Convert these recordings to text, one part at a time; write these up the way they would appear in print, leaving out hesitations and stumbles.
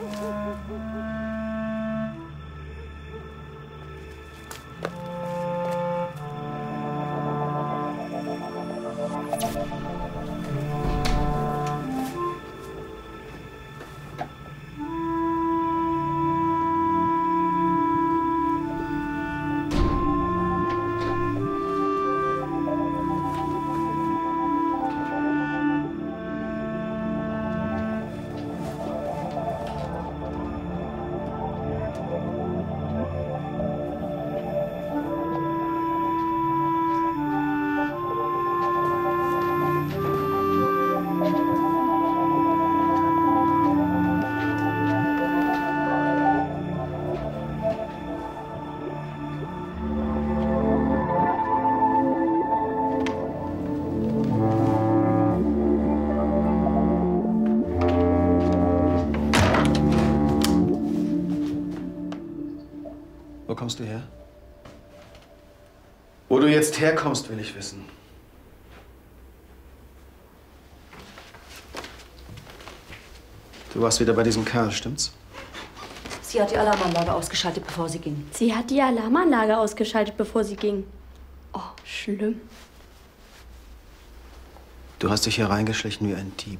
Wo kommst du her? Wo du jetzt herkommst, will ich wissen. Du warst wieder bei diesem Kerl, stimmt's? Sie hat die Alarmanlage ausgeschaltet, bevor sie ging. Sie hat die Alarmanlage ausgeschaltet, bevor sie ging. Oh, schlimm. Du hast dich hier reingeschlichen wie ein Dieb.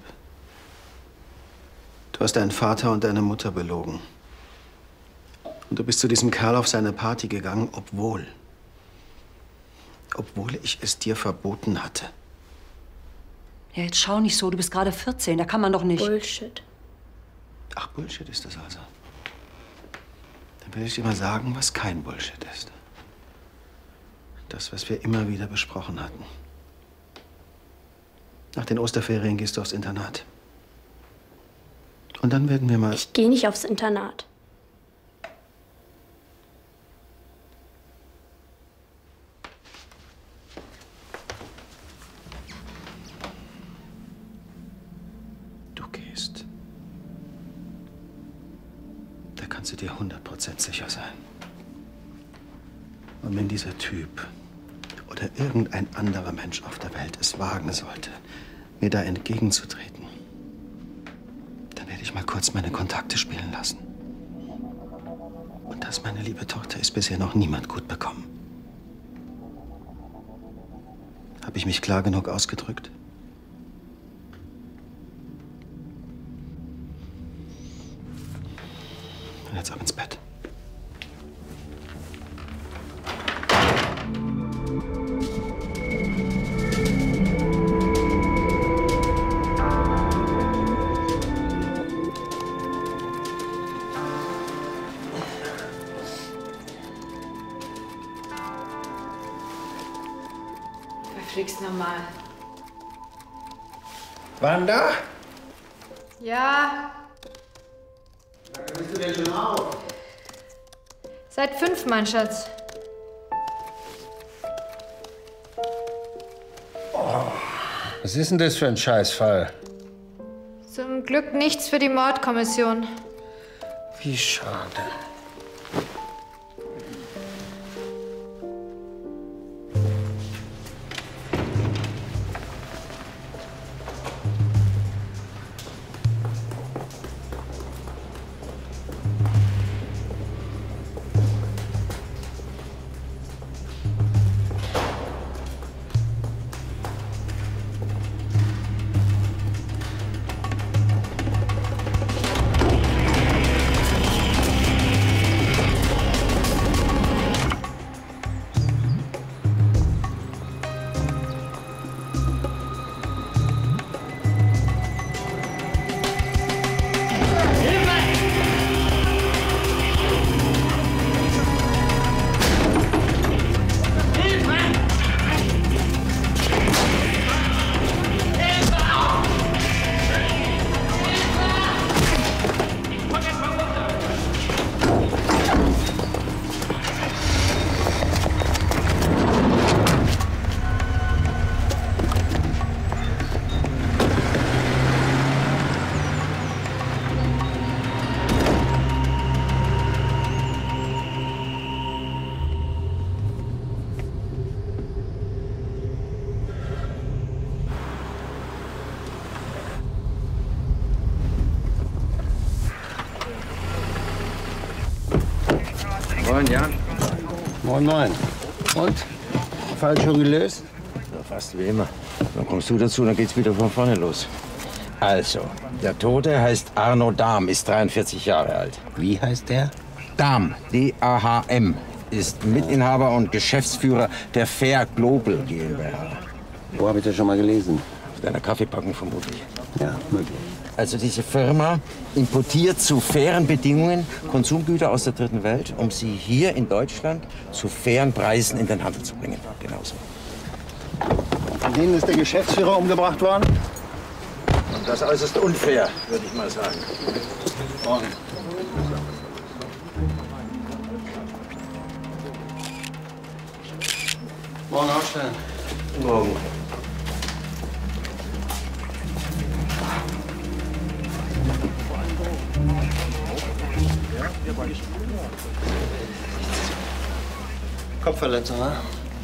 Du hast deinen Vater und deine Mutter belogen. Und du bist zu diesem Kerl auf seine Party gegangen, obwohl ich es dir verboten hatte. Ja, jetzt schau nicht so, du bist gerade 14, da kann man doch nicht... Bullshit. Ach, Bullshit ist das also. Dann will ich dir mal sagen, was kein Bullshit ist. Das, was wir immer wieder besprochen hatten. Nach den Osterferien gehst du aufs Internat. Und dann werden wir mal... Ich gehe nicht aufs Internat. Du gehst. Da kannst du dir 100% sicher sein. Und wenn dieser Typ oder irgendein anderer Mensch auf der Welt es wagen sollte, mir da entgegenzutreten, dann werde ich mal kurz meine Kontakte spielen lassen. Und das, meine liebe Tochter, ist bisher noch niemand gut bekommen. Habe ich mich klar genug ausgedrückt? Und jetzt ab ins Bett. Verflixt normal. Wanda? Ja. Wann bist du denn schon auf? Seit 5, mein Schatz. Was ist denn das für ein Scheißfall? Zum Glück nichts für die Mordkommission. Wie schade. Moin, Jan. Moin, moin. Und? Fall schon gelöst? Ja, fast wie immer. Dann kommst du dazu, dann geht's wieder von vorne los. Also, der Tote heißt Arno Dahm, ist 43 Jahre alt. Wie heißt der? Dahm, D-A-H-M, ist Mitinhaber und Geschäftsführer der Fair Global GmbH. Wo habe ich das schon mal gelesen? Auf deiner Kaffeepackung vermutlich. Ja, möglich. Also diese Firma importiert zu fairen Bedingungen Konsumgüter aus der dritten Welt, um sie hier in Deutschland zu fairen Preisen in den Handel zu bringen. Genauso. Von denen ist der Geschäftsführer umgebracht worden? Und das äußerst unfair, würde ich mal sagen. Morgen. Morgen aufstellen. Morgen. Kopfverletzung, ne?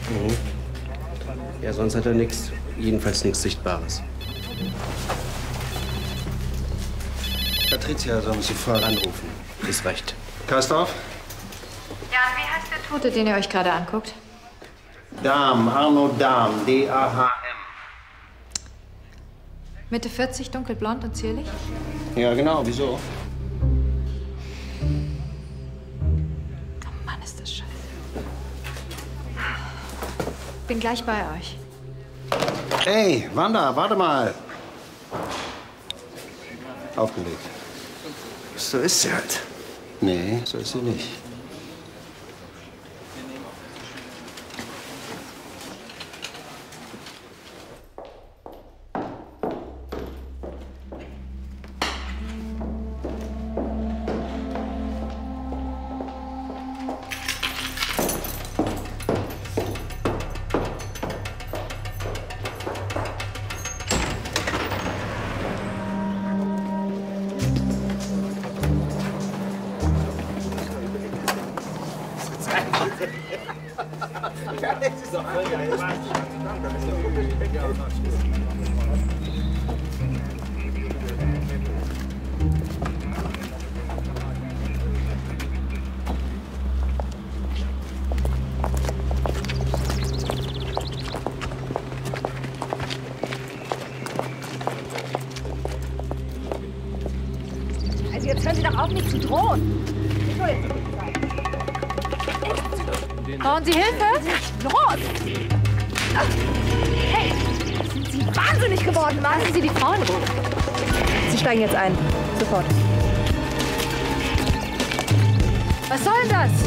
Ja, sonst hat er nichts. Jedenfalls nichts Sichtbares. Patricia soll mich sofort anrufen. Ist recht. Kastorf? Jan, wie heißt der Tote, den ihr euch gerade anguckt? Dahm, Arno Dahm, D-A-H-M. Mitte 40, dunkelblond und zierlich? Ja, genau. Wieso? Oh Mann, ist das scheiße. Bin gleich bei euch. Hey, Wanda, warte mal. Aufgelegt. So ist sie halt. Nee, so ist sie nicht. Also jetzt hören Sie doch auf, mich zu drohen. Brauchen Sie Hilfe? Los! Hey, sind Sie wahnsinnig geworden, Mann? Lassen Sie die Frauen in Ruhe. Sie steigen jetzt ein. Sofort. Was soll denn das?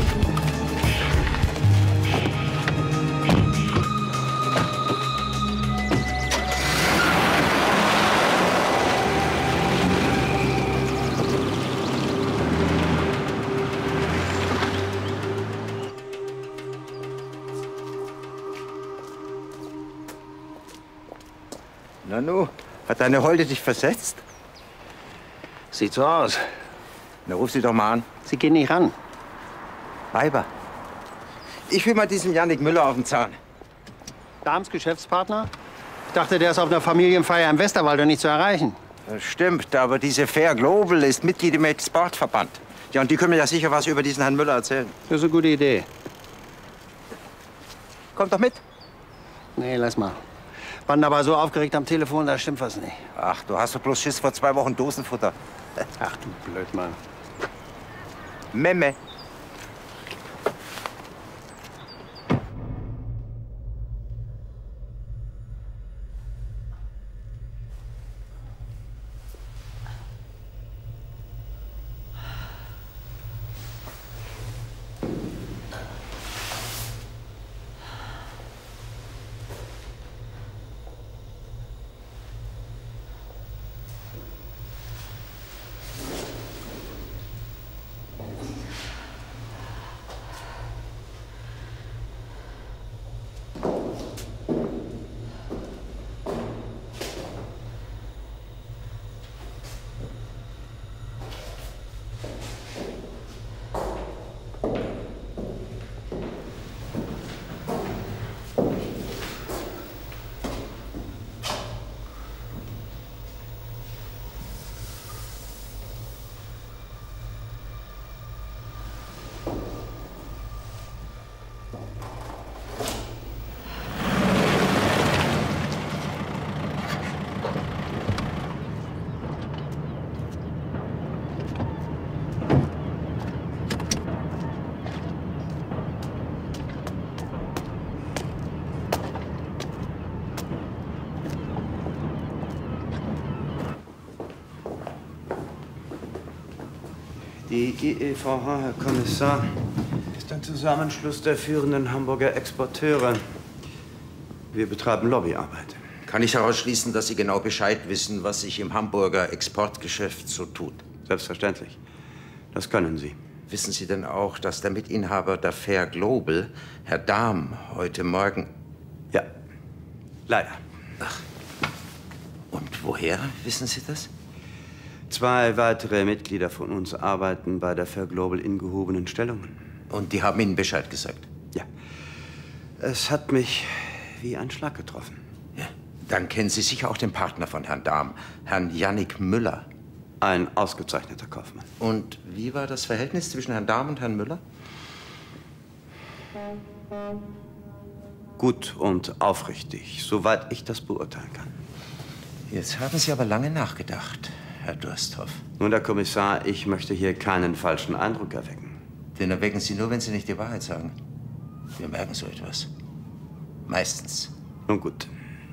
Nanu, hat deine Holde dich versetzt? Sieht so aus. Na, ruf sie doch mal an. Sie gehen nicht ran. Weiber. Ich will mal diesem Jannik Müller auf den Zahn. Dahms Geschäftspartner? Ich dachte, der ist auf einer Familienfeier im Westerwald und nicht zu erreichen. Das stimmt, aber diese Fair Global ist Mitglied im Exportverband. Ja, und die können mir ja sicher was über diesen Herrn Müller erzählen. Das ist eine gute Idee. Kommt doch mit. Nee, lass mal. Waren aber so aufgeregt am Telefon, da stimmt was nicht. Ach, du hast doch bloß Schiss vor 2 Wochen Dosenfutter. Ach du Blödmann. Memme. Die IEVH, Herr Kommissar, ist ein Zusammenschluss der führenden Hamburger Exporteure. Wir betreiben Lobbyarbeit. Kann ich daraus schließen, dass Sie genau Bescheid wissen, was sich im Hamburger Exportgeschäft so tut? Selbstverständlich. Das können Sie. Wissen Sie denn auch, dass der Mitinhaber der Fair Global, Herr Dahm, heute Morgen... Ja, leider. Ach. Und woher wissen Sie das? 2 weitere Mitglieder von uns arbeiten bei der Fair Global in gehobenen Stellungen. Und die haben Ihnen Bescheid gesagt? Ja. Es hat mich wie ein Schlag getroffen. Ja. Dann kennen Sie sicher auch den Partner von Herrn Dahm, Herrn Jannik Müller. Ein ausgezeichneter Kaufmann. Und wie war das Verhältnis zwischen Herrn Dahm und Herrn Müller? Gut und aufrichtig, soweit ich das beurteilen kann. Jetzt haben Sie aber lange nachgedacht, Herr Dursthoff. Nun, Herr Kommissar, ich möchte hier keinen falschen Eindruck erwecken. Den erwecken Sie nur, wenn Sie nicht die Wahrheit sagen. Wir merken so etwas. Meistens. Nun gut.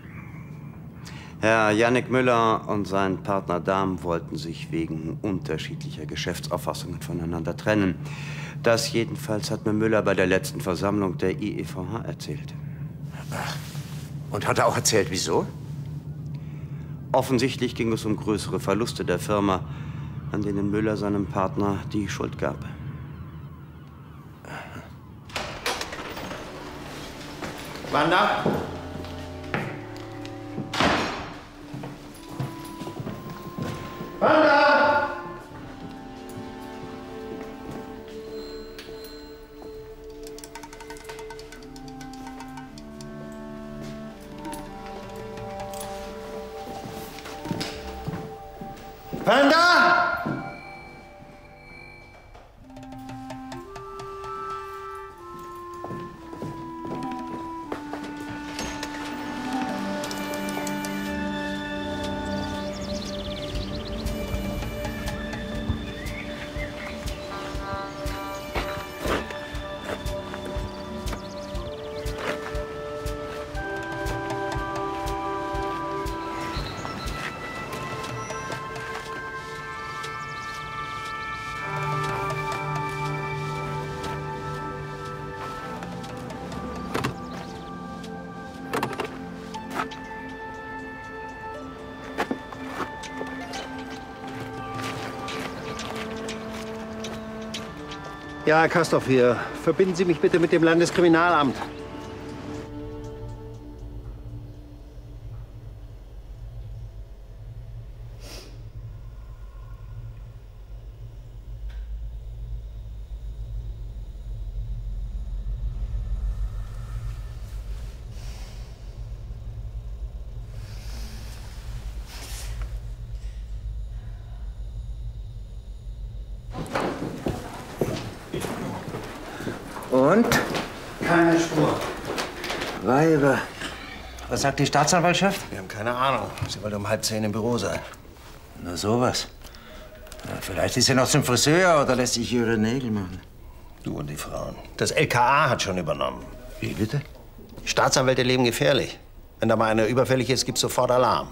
Herr Jannik Müller und sein Partner Dahm wollten sich wegen unterschiedlicher Geschäftsauffassungen voneinander trennen. Das jedenfalls hat mir Müller bei der letzten Versammlung der IEVH erzählt. Ach. Und hat er auch erzählt, wieso? Offensichtlich ging es um größere Verluste der Firma, an denen Müller seinem Partner die Schuld gab. Wanda? Wanda! Wanda! Ja, Herr Kastorf hier. Verbinden Sie mich bitte mit dem Landeskriminalamt. Und? Keine Spur. Weiber. Was sagt die Staatsanwaltschaft? Wir haben keine Ahnung. Sie wollte um 9:30 im Büro sein. Nur sowas. Ja, vielleicht ist sie noch zum Friseur oder lässt sich ihre Nägel machen. Du und die Frauen. Das LKA hat schon übernommen. Wie bitte? Die Staatsanwälte leben gefährlich. Wenn da mal einer überfällig ist, gibt's sofort Alarm.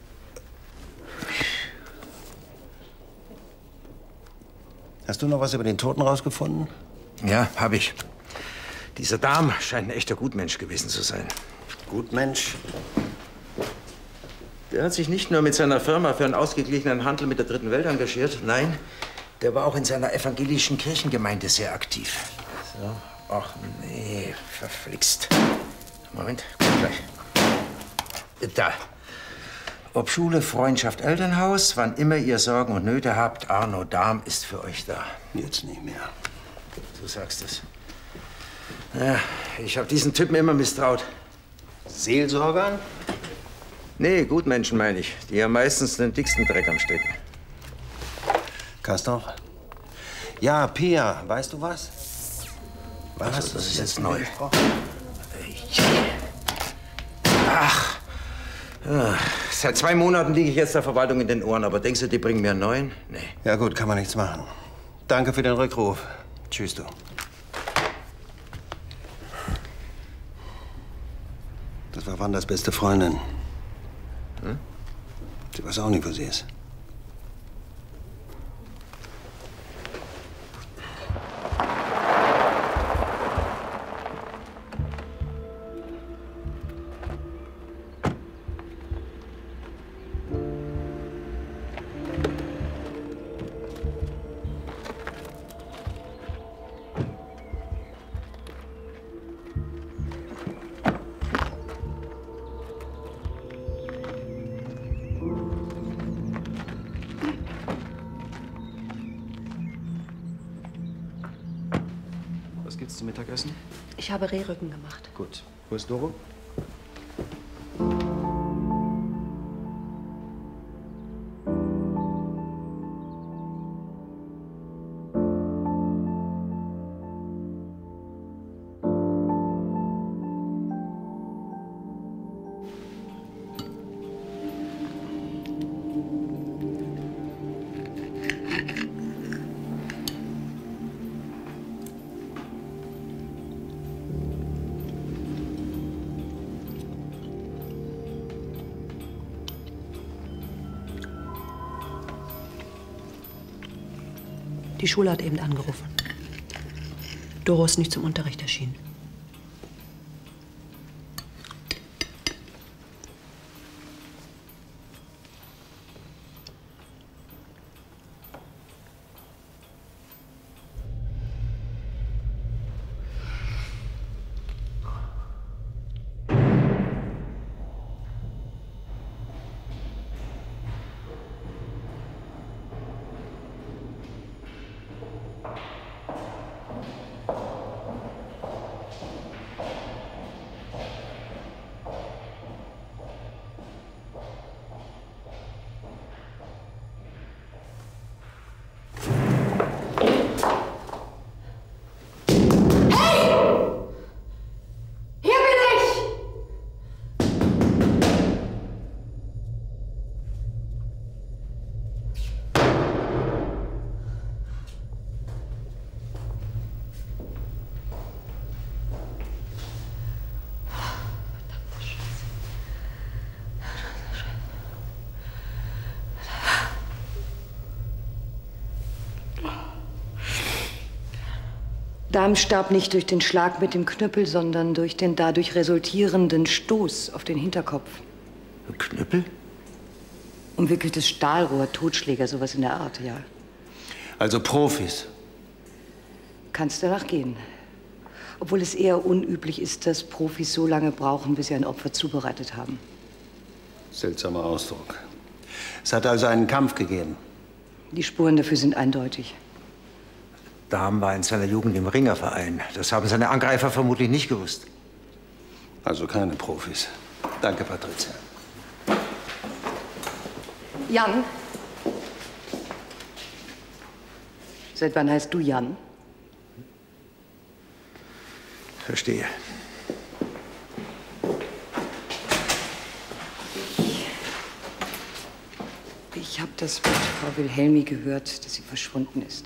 Hast du noch was über den Toten rausgefunden? Ja, hab ich. Dieser Dahm scheint ein echter Gutmensch gewesen zu sein. Gutmensch? Der hat sich nicht nur mit seiner Firma für einen ausgeglichenen Handel mit der Dritten Welt engagiert. Nein, der war auch in seiner evangelischen Kirchengemeinde sehr aktiv. So. Ach nee, verflixt. Moment, komm gleich. Da. Ob Schule, Freundschaft, Elternhaus, wann immer ihr Sorgen und Nöte habt, Arno Dahm ist für euch da. Jetzt nicht mehr. Du sagst es. Ja, ich habe diesen Typen immer misstraut. Seelsorgern? Nee, Gutmenschen meine ich. Die haben meistens den dicksten Dreck am Stecken. Kastorf? Ja, Pia, weißt du was? Was? Hast du Das ist jetzt neu. gesprochen? Ach. Ja, seit 2 Monaten liege ich jetzt der Verwaltung in den Ohren. Aber denkst du, die bringen mir einen neuen? Nee. Ja gut, kann man nichts machen. Danke für den Rückruf. Tschüss, du. Das war Wandas beste Freundin. Hm? Sie weiß auch nicht, wo sie ist. Was gibt's zum Mittagessen? Ich habe Rehrücken gemacht. Gut. Wo ist Doro? Die Schule hat eben angerufen. Doro ist nicht zum Unterricht erschienen. Dahm starb nicht durch den Schlag mit dem Knüppel, sondern durch den dadurch resultierenden Stoß auf den Hinterkopf. Knüppel? Umwickeltes Stahlrohr, Totschläger, sowas in der Art, ja. Also Profis. Kannst danach gehen. Obwohl es eher unüblich ist, dass Profis so lange brauchen, bis sie ein Opfer zubereitet haben. Seltsamer Ausdruck. Es hat also einen Kampf gegeben. Die Spuren dafür sind eindeutig. Dahm war in seiner Jugend im Ringerverein. Das haben seine Angreifer vermutlich nicht gewusst. Also keine Profis. Danke, Patricia. Jan? Seit wann heißt du Jan? Verstehe. Ich habe das von Frau Wilhelmi gehört, dass sie verschwunden ist.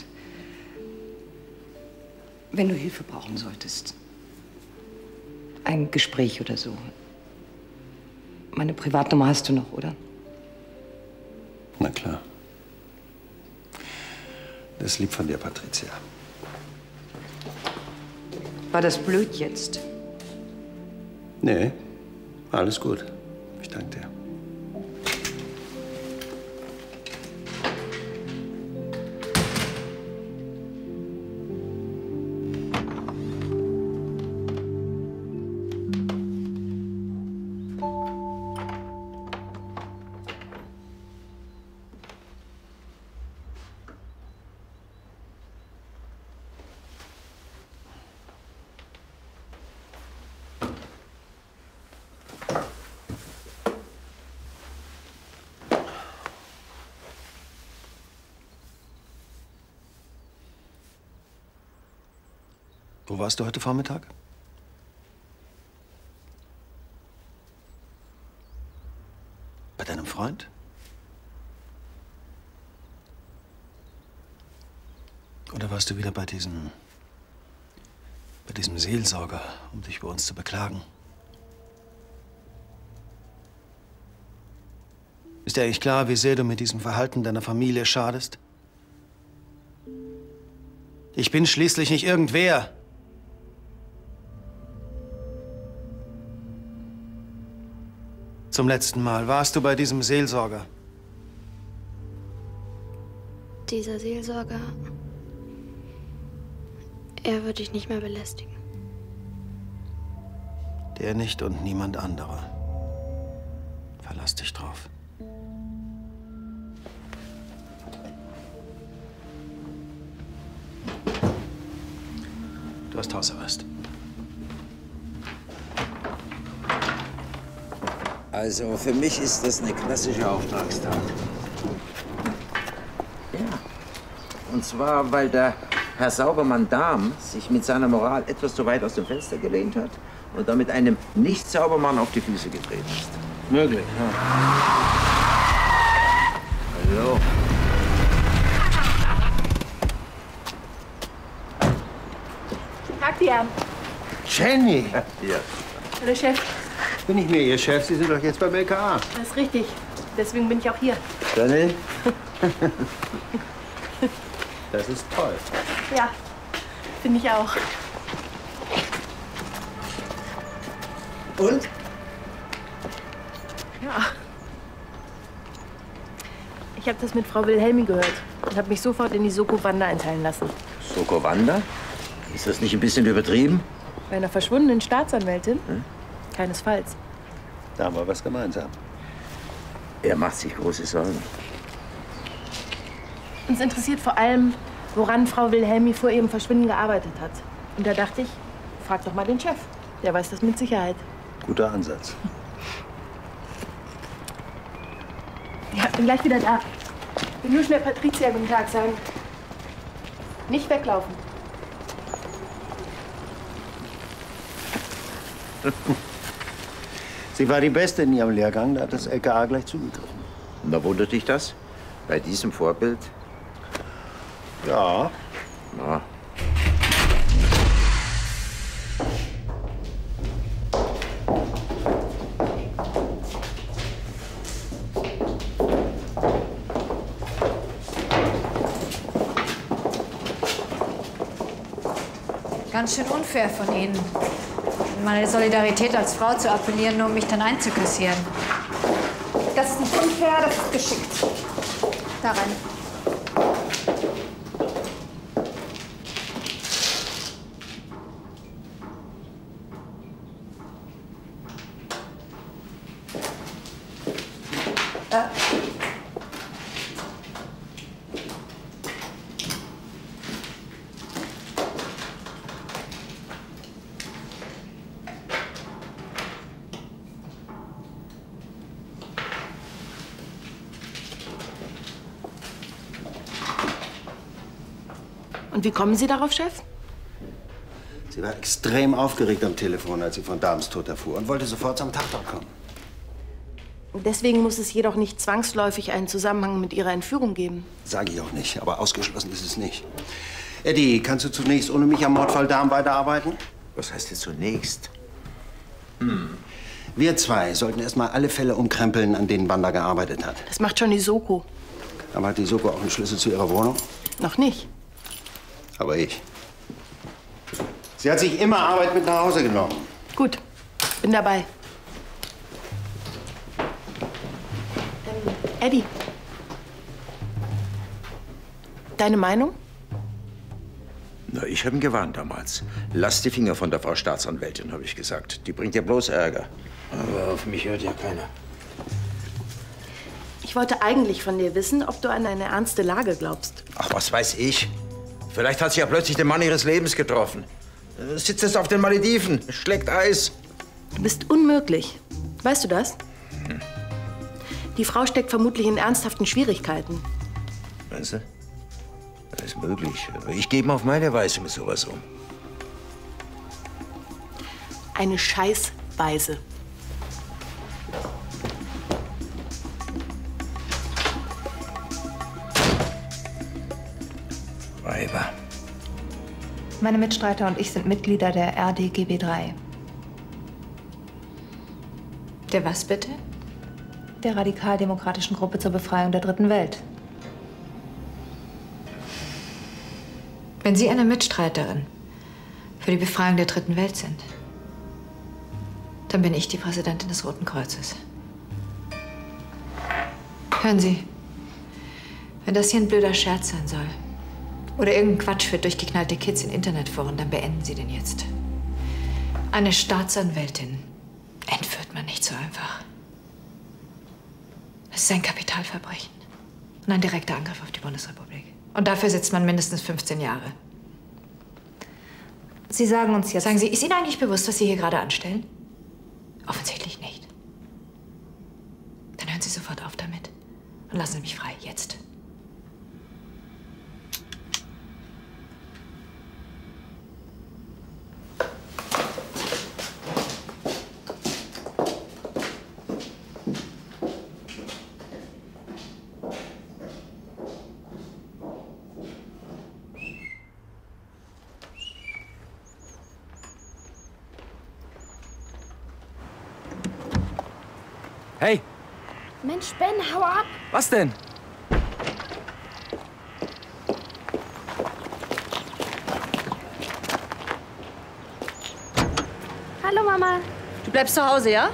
Wenn du Hilfe brauchen solltest. Ein Gespräch oder so. Meine Privatnummer hast du noch, oder? Na klar. Das ist lieb von dir, Patricia. War das blöd jetzt? Nee, alles gut. Ich danke dir. Wo warst du heute Vormittag? Bei deinem Freund? Oder warst du wieder bei diesem Seelsorger, um dich bei uns zu beklagen? Ist dir eigentlich klar, wie sehr du mit diesem Verhalten deiner Familie schadest? Ich bin schließlich nicht irgendwer. Zum letzten Mal warst du bei diesem Seelsorger. Dieser Seelsorger, er wird dich nicht mehr belästigen. Der nicht und niemand anderer. Verlass dich drauf. Du hast Hausarrest. Also für mich ist das eine klassische Auftragstat. Ja. Und zwar, weil der Herr Saubermann-Dahm sich mit seiner Moral etwas zu weit aus dem Fenster gelehnt hat und damit einem Nicht-Saubermann auf die Füße getreten ist. Möglich, ja. Hallo. Tag, die Herren. Jenny! Ja. Hallo, Chef. Bin ich mehr Ihr Chef? Sie sind doch jetzt beim LKA. Das ist richtig. Deswegen bin ich auch hier. Jenny? Das ist toll. Ja, finde ich auch. Und? Ja. Ich habe das mit Frau Wilhelmi gehört und habe mich sofort in die Soko Wanda einteilen lassen. Soko Wanda? Ist das nicht ein bisschen übertrieben? Bei einer verschwundenen Staatsanwältin? Keinesfalls. Da haben wir was gemeinsam. Er macht sich große Sorgen. Uns interessiert vor allem, woran Frau Wilhelmi vor ihrem Verschwinden gearbeitet hat. Und da dachte ich, frag doch mal den Chef. Der weiß das mit Sicherheit. Guter Ansatz. Ja, bin gleich wieder da. Will nur schnell Patricia guten Tag sagen. Nicht weglaufen. Sie war die Beste in ihrem Lehrgang, da hat das LKA gleich zugegriffen. Na, wundert dich das? Bei diesem Vorbild? Ja. Na. Ganz schön unfair von Ihnen, meine Solidarität als Frau zu appellieren, nur um mich dann einzukassieren. Das ist nicht unfair, das ist geschickt. Da rein. Und wie kommen Sie darauf, Chef? Sie war extrem aufgeregt am Telefon, als sie von Dahms Tod erfuhr und wollte sofort zum Tatort kommen. Deswegen muss es jedoch nicht zwangsläufig einen Zusammenhang mit Ihrer Entführung geben. Sage ich auch nicht, aber ausgeschlossen ist es nicht. Eddie, kannst du zunächst ohne mich am Mordfall Dahm weiterarbeiten? Was heißt jetzt zunächst? Wir zwei sollten erstmal alle Fälle umkrempeln, an denen Wanda gearbeitet hat. Das macht schon die Soko. Aber hat die Soko auch einen Schlüssel zu ihrer Wohnung? Noch nicht. Aber ich. Sie hat sich immer Arbeit mit nach Hause genommen. Gut, bin dabei. Eddie. Deine Meinung? Na, ich habe ihn gewarnt damals. Lass die Finger von der Frau Staatsanwältin, habe ich gesagt. Die bringt ja bloß Ärger. Aber auf mich hört ja keiner. Ich wollte eigentlich von dir wissen, ob du an eine ernste Lage glaubst. Ach, was weiß ich. Vielleicht hat sie ja plötzlich den Mann ihres Lebens getroffen. Sitzt jetzt auf den Malediven, schlägt Eis. Du bist unmöglich. Weißt du das? Die Frau steckt vermutlich in ernsthaften Schwierigkeiten. Meinst du? Das ist möglich. Aber ich gehe auf meine Weise mit sowas um. Eine Scheißweise. Weiber. Meine Mitstreiter und ich sind Mitglieder der RDGB 3. Der was bitte? Der radikaldemokratischen Gruppe zur Befreiung der Dritten Welt. Wenn Sie eine Mitstreiterin für die Befreiung der Dritten Welt sind, dann bin ich die Präsidentin des Roten Kreuzes. Hören Sie, wenn das hier ein blöder Scherz sein soll oder irgendein Quatsch für durchgeknallte Kids in Internetforen, dann beenden Sie den jetzt. Eine Staatsanwältin entführt man nicht so einfach. Es ist ein Kapitalverbrechen und ein direkter Angriff auf die Bundesrepublik. Und dafür sitzt man mindestens 15 Jahre. Sie sagen uns jetzt... Sagen Sie, ist Ihnen eigentlich bewusst, was Sie hier gerade anstellen? Offensichtlich nicht. Dann hören Sie sofort auf damit. Und lassen Sie mich frei, jetzt. Hey! Mensch, Ben, hau ab! Was denn? Hallo, Mama. Du bleibst zu Hause, ja?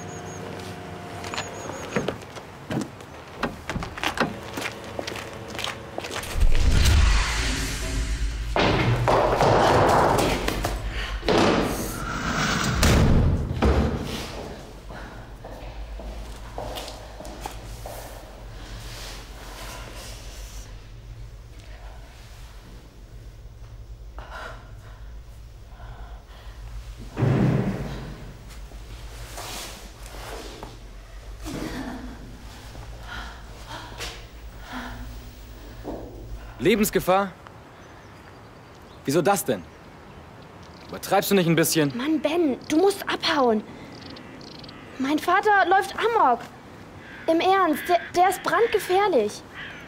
Lebensgefahr? Wieso das denn? Übertreibst du nicht ein bisschen? Mann, Ben, du musst abhauen. Mein Vater läuft amok. Im Ernst, der ist brandgefährlich.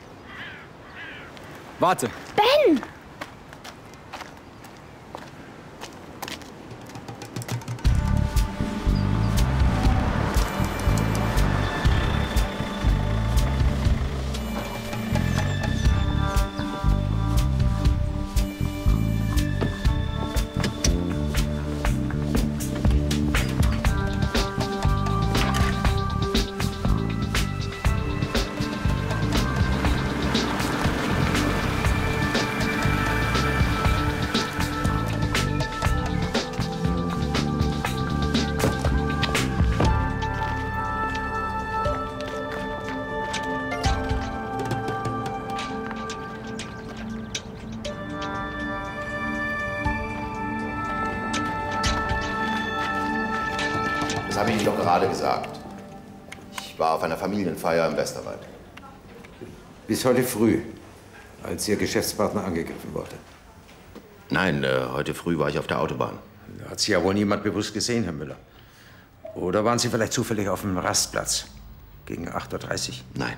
Warte. Ben! Das habe ich Ihnen doch gerade gesagt. Ich war auf einer Familienfeier im Westerwald. Bis heute früh, als Ihr Geschäftspartner angegriffen wurde. Nein, heute früh war ich auf der Autobahn. Da hat Sie ja wohl niemand bewusst gesehen, Herr Müller. Oder waren Sie vielleicht zufällig auf dem Rastplatz gegen 8:30 Uhr? Nein.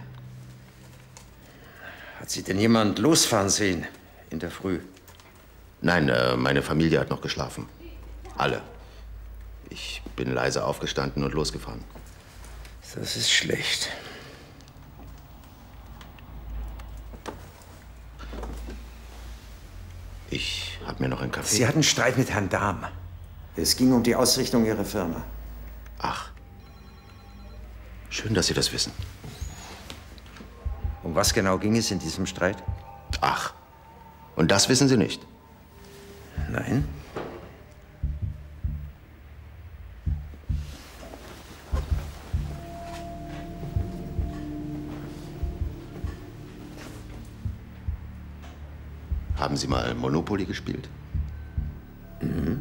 Hat Sie denn jemand losfahren sehen in der Früh? Nein, meine Familie hat noch geschlafen. Alle. Ich bin leise aufgestanden und losgefahren. Das ist schlecht. Ich habe mir noch einen Kaffee... Sie hatten Streit mit Herrn Dahm. Es ging um die Ausrichtung Ihrer Firma. Ach. Schön, dass Sie das wissen. Um was genau ging es in diesem Streit? Ach. Und das wissen Sie nicht? Nein. Haben Sie mal Monopoly gespielt? Mhm.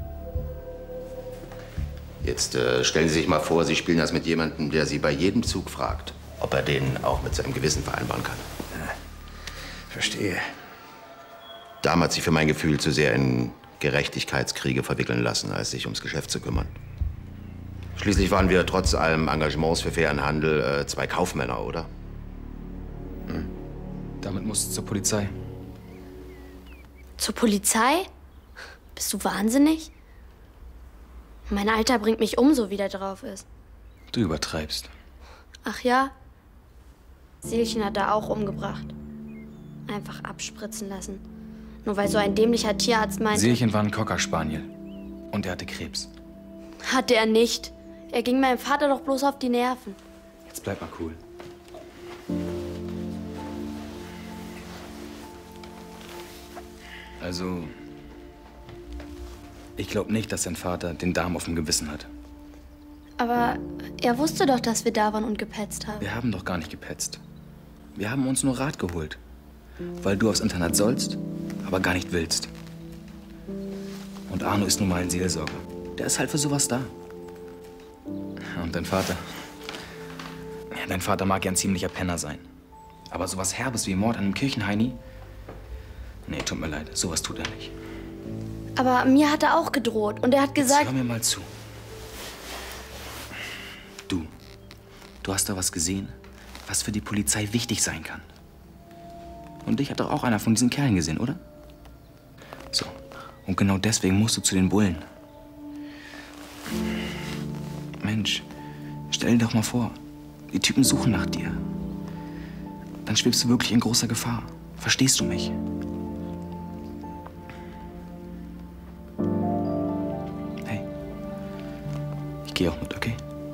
Jetzt stellen Sie sich mal vor, Sie spielen das mit jemandem, der Sie bei jedem Zug fragt, ob er den auch mit seinem Gewissen vereinbaren kann. Ja, verstehe. Dam hat sich für mein Gefühl zu sehr in Gerechtigkeitskriege verwickeln lassen, als sich ums Geschäft zu kümmern. Schließlich waren wir trotz allem Engagements für fairen Handel zwei Kaufmänner, oder? Hm. Damit musst du zur Polizei. Zur Polizei? Bist du wahnsinnig? Mein Alter bringt mich um, so wie der drauf ist. Du übertreibst. Ach ja? Seelchen hat er auch umgebracht. Einfach abspritzen lassen. Nur weil so ein dämlicher Tierarzt meinte... Seelchen war ein Cocker Spaniel. Und er hatte Krebs. Hatte er nicht. Er ging meinem Vater doch bloß auf die Nerven. Jetzt bleib mal cool. Also, ich glaube nicht, dass dein Vater den Darm auf dem Gewissen hat. Aber er wusste doch, dass wir da waren und gepetzt haben. Wir haben doch gar nicht gepetzt. Wir haben uns nur Rat geholt. Weil du aufs Internat sollst, aber gar nicht willst. Und Arno ist nun mal ein Seelsorger. Der ist halt für sowas da. Und dein Vater? Ja, dein Vater mag ja ein ziemlicher Penner sein. Aber sowas Herbes wie Mord an einem Kirchenheini? Nee, tut mir leid, sowas tut er nicht. Aber mir hat er auch gedroht und er hat gesagt... Jetzt hör mir mal zu. Du hast da was gesehen, was für die Polizei wichtig sein kann. Und dich hat doch auch einer von diesen Kerlen gesehen, oder? So, und genau deswegen musst du zu den Bullen. Mensch, stell dir doch mal vor, die Typen suchen nach dir. Dann schwebst du wirklich in großer Gefahr. Verstehst du mich? Hey, ich gehe auch mit, okay?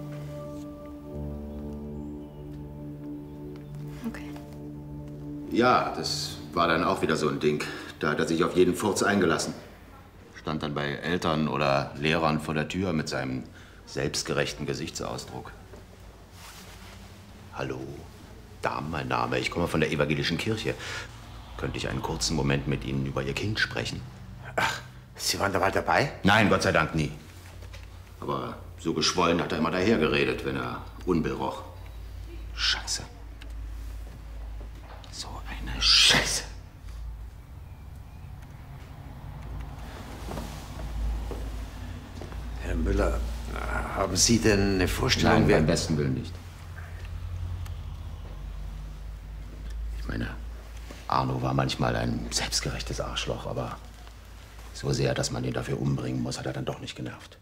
Ja, das war dann auch wieder so ein Ding. Da hat er sich auf jeden Furz eingelassen. Stand dann bei Eltern oder Lehrern vor der Tür mit seinem selbstgerechten Gesichtsausdruck. Hallo, Dahm, mein Name. Ich komme von der evangelischen Kirche. Könnte ich einen kurzen Moment mit Ihnen über Ihr Kind sprechen? Ach, Sie waren da mal dabei? Nein, Gott sei Dank nie. Aber so geschwollen hat er immer dahergeredet, wenn er Unbill roch. Scheiße. So eine Scheiße. Herr Müller, haben Sie denn eine Vorstellung? Nein, beim besten Willen nicht. Ich meine, Arno war manchmal ein selbstgerechtes Arschloch, aber so sehr, dass man ihn dafür umbringen muss, hat er dann doch nicht genervt.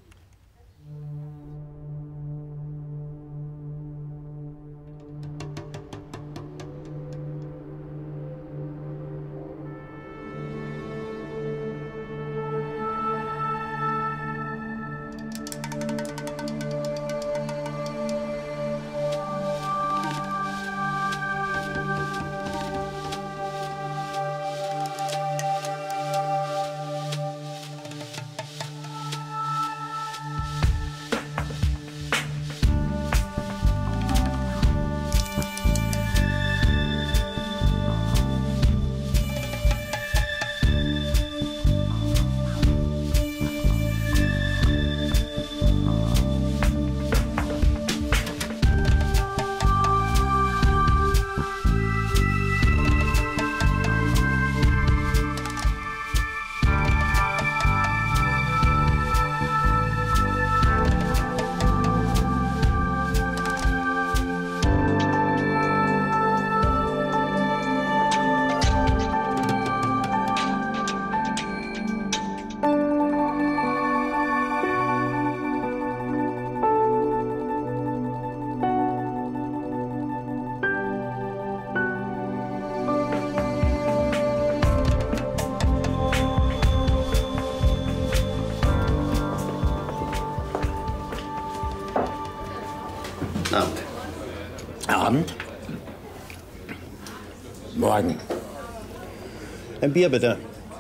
Abend. Abend? Morgen. Ein Bier, bitte.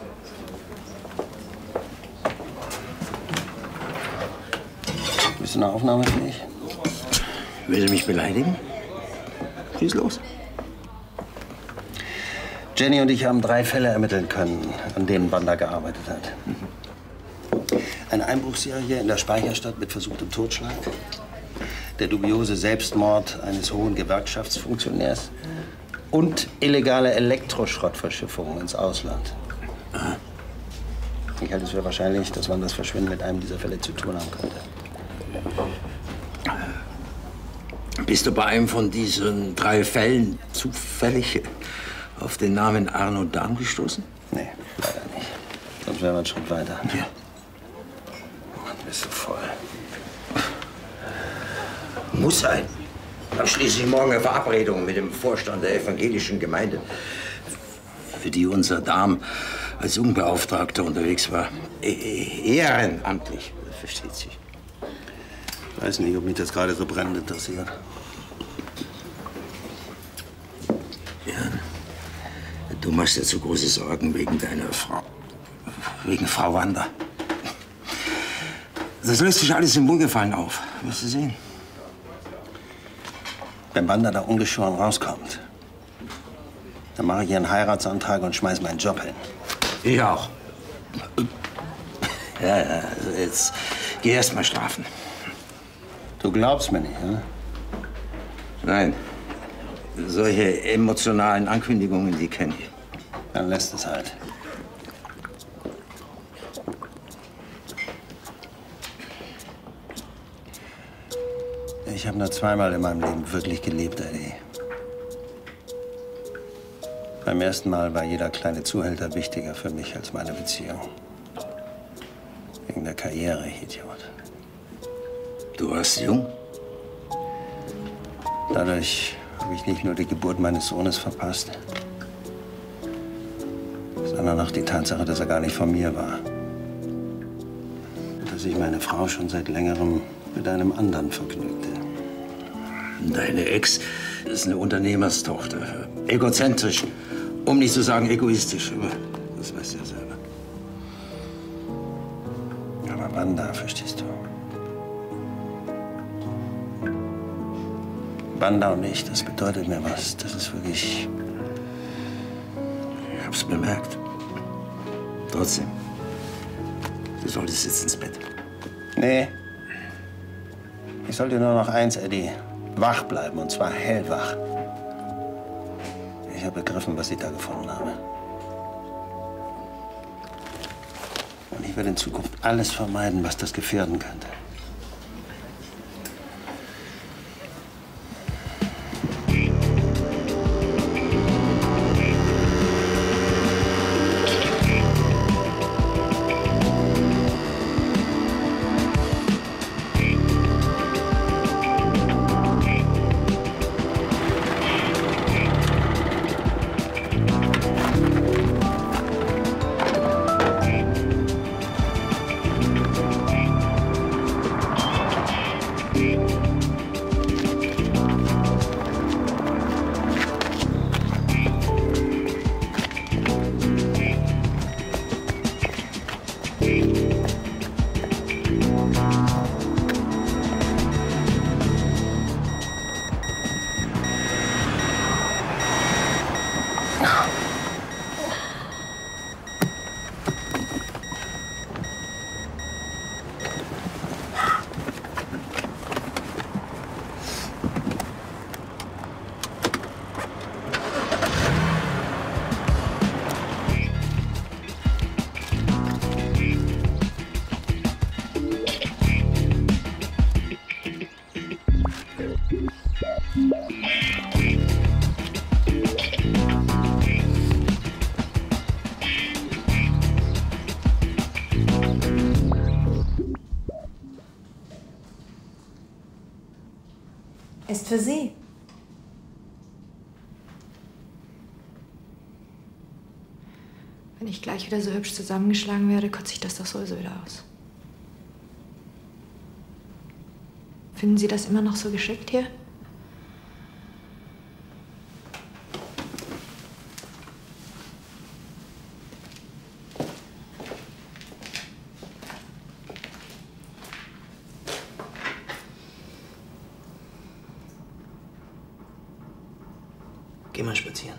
Bist du eine Aufnahme für mich? Will Sie mich beleidigen? Schieß los. Jenny und ich haben 3 Fälle ermitteln können, an denen Banda gearbeitet hat. Eine Einbruchsserie in der Speicherstadt mit versuchtem Totschlag. Der dubiose Selbstmord eines hohen Gewerkschaftsfunktionärs. Und illegale Elektroschrottverschiffungen ins Ausland. Ich halte es für wahrscheinlich, dass man das Verschwinden mit einem dieser Fälle zu tun haben könnte. Bist du bei einem von diesen 3 Fällen zufällig auf den Namen Arno Dahm gestoßen? Nee, leider nicht. Sonst wären wir einen Schritt weiter. Ja. Mann, bist du voll. Muss sein. Ich habe schließlich morgen eine Verabredung mit dem Vorstand der evangelischen Gemeinde, für die unser Dahm als Jugendbeauftragter unterwegs war. Ehrenamtlich, versteht sich. Ich weiß nicht, ob mich das gerade so brennend interessiert. Ja, du machst dir zu große Sorgen wegen deiner Frau. Wegen Frau Wanda. Das löst sich alles im Wohlgefallen auf. Wirst du sehen. Wenn Banda da ungeschoren rauskommt, dann mache ich hier einen Heiratsantrag und schmeiß meinen Job hin. Ich auch. Ja, also jetzt geh erst mal schlafen. Du glaubst mir nicht, ne? Nein. Solche emotionalen Ankündigungen, die kenne ich. Dann lässt es halt. Ich habe nur zweimal in meinem Leben wirklich geliebt, Eddie. Beim ersten Mal war jeder kleine Zuhälter wichtiger für mich als meine Beziehung. Wegen der Karriere, ich Idiot. Du warst jung? Dadurch habe ich nicht nur die Geburt meines Sohnes verpasst, sondern auch die Tatsache, dass er gar nicht von mir war. Und dass sich meine Frau schon seit längerem mit einem anderen vergnügte. Deine Ex ist eine Unternehmerstochter. Egozentrisch, um nicht zu sagen egoistisch. Aber das weißt du ja selber. Aber Wanda, verstehst du? Wanda und ich, das bedeutet mir was. Das ist wirklich... Ich hab's bemerkt. Trotzdem, du solltest jetzt ins Bett. Nee. Ich sollte nur noch eins, Eddie. Wach bleiben, und zwar hellwach. Ich habe begriffen, was ich da gefunden habe. Und ich werde in Zukunft alles vermeiden, was das gefährden könnte. Ist für Sie. Wenn ich gleich wieder so hübsch zusammengeschlagen werde, kotze ich das doch sowieso wieder aus. Finden Sie das immer noch so geschickt hier? Geh mal spazieren.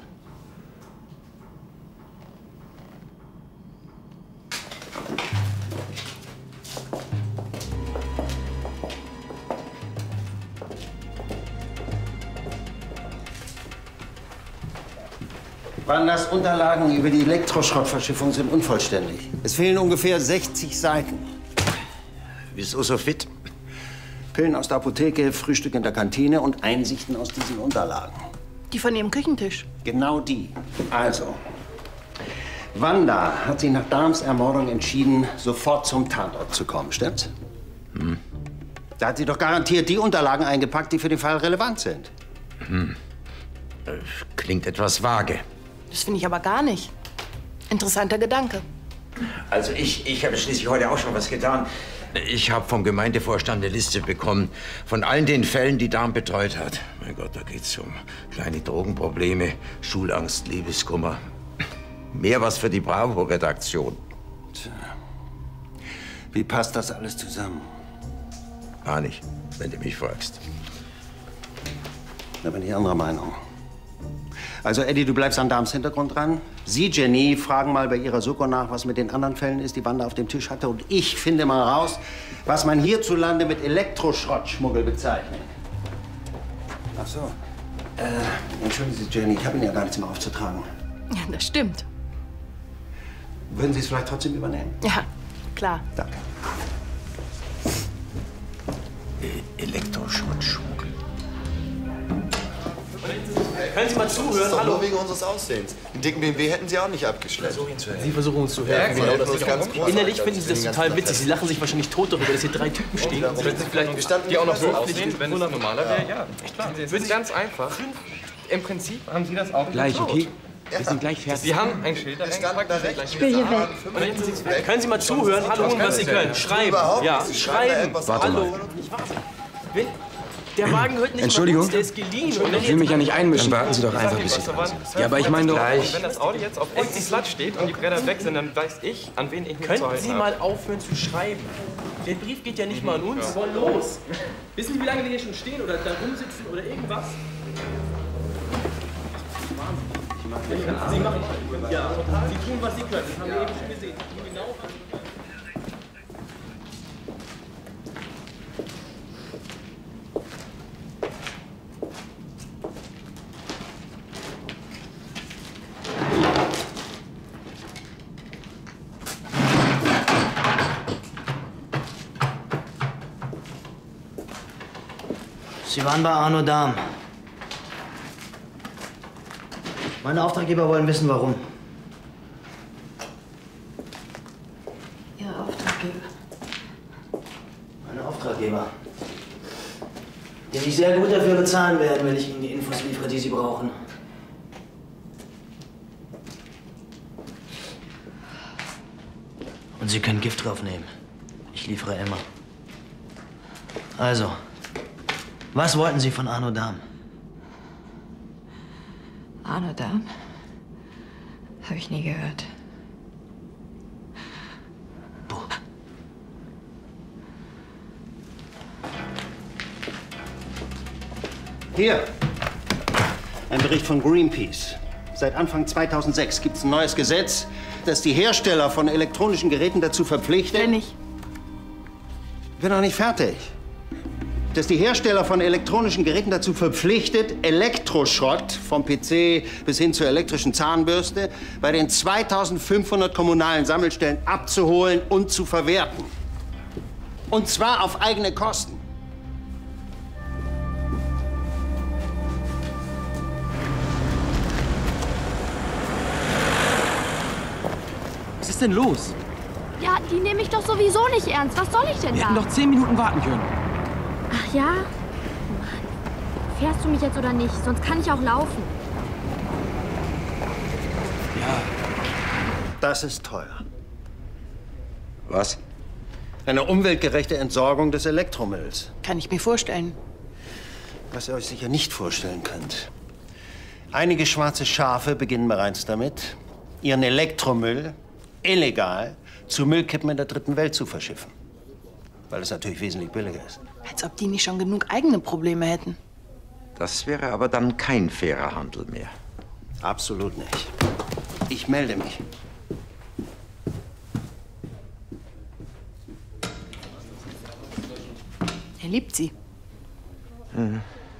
Wandas Unterlagen über die Elektroschrottverschiffung sind unvollständig. Es fehlen ungefähr 60 Seiten. Wieso so fit? Pillen aus der Apotheke, Frühstück in der Kantine und Einsichten aus diesen Unterlagen. Die von Ihrem Küchentisch? Genau die. Also, Wanda hat sich nach Dahms Ermordung entschieden, sofort zum Tatort zu kommen, stimmt's? Hm. Da hat sie doch garantiert die Unterlagen eingepackt, die für den Fall relevant sind. Hm. Klingt etwas vage. Das finde ich aber gar nicht. Interessanter Gedanke. Also ich habe schließlich heute auch schon was getan. Ich habe vom Gemeindevorstand eine Liste bekommen von allen den Fällen, die Dahm betreut hat. Mein Gott, da geht's um kleine Drogenprobleme, Schulangst, Liebeskummer. Mehr was für die Bravo-Redaktion. Tja. Wie passt das alles zusammen? Gar nicht, wenn du mich fragst. Da bin ich anderer Meinung. Also, Eddie, du bleibst an Dahms Hintergrund dran. Sie, Jenny, fragen mal bei ihrer Soko nach, was mit den anderen Fällen ist, die Wanda auf dem Tisch hatte. Und ich finde mal raus, was man hierzulande mit Elektroschrottschmuggel bezeichnet. Ach so. Entschuldigen Sie, Jenny, ich habe Ihnen ja gar nichts mehr aufzutragen. Ja, das stimmt. Würden Sie es vielleicht trotzdem übernehmen? Ja, klar. Danke. Elektroschrottschmuggel. Können Sie mal zuhören? Das ist doch Hallo. nur wegen unseres Aussehens. Den dicken BMW hätten Sie auch nicht abgeschleppt. Sie versuchen uns zu helfen. Ja, Genau, das ist ganz großartig. Innerlich finden Sie das total witzig. Sie lachen sich wahrscheinlich tot darüber, dass hier 3 Typen stehen. Würden Sie vielleicht die auch noch so aussehen, wenn es normaler wäre? Ja, klar. Es ist ganz einfach. Im Prinzip haben Sie das auch Gleich, geklaut. okay? Wir sind gleich fertig. Sie haben ein Schild da reingepackt. Ich will hier weg. Können Sie mal zuhören? Hallo, was Sie können. Schreiben. Ja, schreiben. Hallo. Wenn der Wagen gehört nicht Entschuldigung. Uns, der ist geliehen. Ich will mich ja nicht einmischen. Dann warten Sie doch einfach, bis Sie dran sind. Ja, aber ich meine doch... Wenn das Auto jetzt auf echtem Platz steht und die Brenner weg sind, dann weiß ich, an wen ich mich zu Könnten halten Sie habe. mal aufhören zu schreiben? Der Brief geht ja nicht mal an uns. Wir wollen los. Wissen Sie, wie lange wir hier schon stehen oder da rumsitzen oder irgendwas? Sie machen ja, Sie tun, was Sie können. Das haben wir eben schon gesehen. Sie tun genau, was Sie können. Sie waren bei Arno Dahm. Meine Auftraggeber wollen wissen, warum. Ihr Auftraggeber. Meine Auftraggeber. Die mich sehr gut dafür bezahlen werden, wenn ich ihnen die Infos liefere, die sie brauchen. Und sie können Gift draufnehmen. Ich liefere immer. Also, was wollten Sie von Arno Dahm? Arno Dahm? Habe ich nie gehört. Hier, ein Bericht von Greenpeace. Seit Anfang 2006 gibt es ein neues Gesetz, das die Hersteller von elektronischen Geräten dazu verpflichtet... Kenn ich. Bin noch nicht fertig. Dass die Hersteller von elektronischen Geräten dazu verpflichtet, Elektroschrott vom PC bis hin zur elektrischen Zahnbürste bei den 2500 kommunalen Sammelstellen abzuholen und zu verwerten. Und zwar auf eigene Kosten. Was ist denn los? Ja, die nehme ich doch sowieso nicht ernst. Was soll ich denn Wir da? hätten doch 10 Minuten warten können. Ach ja? Mann. Fährst du mich jetzt oder nicht? Sonst kann ich auch laufen. Ja. Das ist teuer. Was? Eine umweltgerechte Entsorgung des Elektromülls. Kann ich mir vorstellen. Was ihr euch sicher nicht vorstellen könnt. Einige schwarze Schafe beginnen bereits damit, ihren Elektromüll illegal zu Müllkippen in der dritten Welt zu verschiffen. Weil es natürlich wesentlich billiger ist. Als ob die nicht schon genug eigene Probleme hätten. Das wäre aber dann kein fairer Handel mehr. Absolut nicht. Ich melde mich. Er liebt sie. Mhm.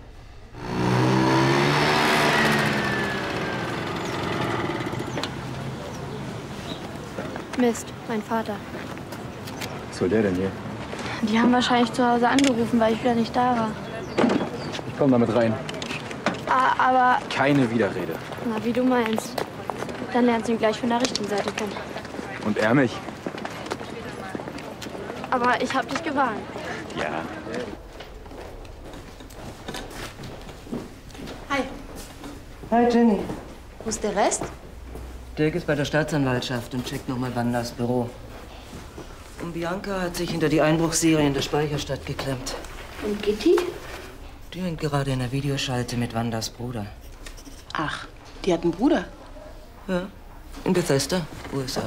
Mist, mein Vater. Was soll der denn hier? Die haben wahrscheinlich zu Hause angerufen, weil ich wieder nicht da war. Ich komm damit rein. Aber, Keine Widerrede. na, wie du meinst. Dann lernst du ihn gleich von der richtigen Seite kennen. Und er mich? Aber ich hab dich gewarnt. Ja. Hi. Hi, Jenny. Wo ist der Rest? Dirk ist bei der Staatsanwaltschaft und checkt nochmal Wandas Büro. Und Bianca hat sich hinter die Einbruchsserie in der Speicherstadt geklemmt. Und Gitti? Die hängt gerade in der Videoschalte mit Wandas Bruder. Ach, die hat einen Bruder? Ja, in Bethesda, USA.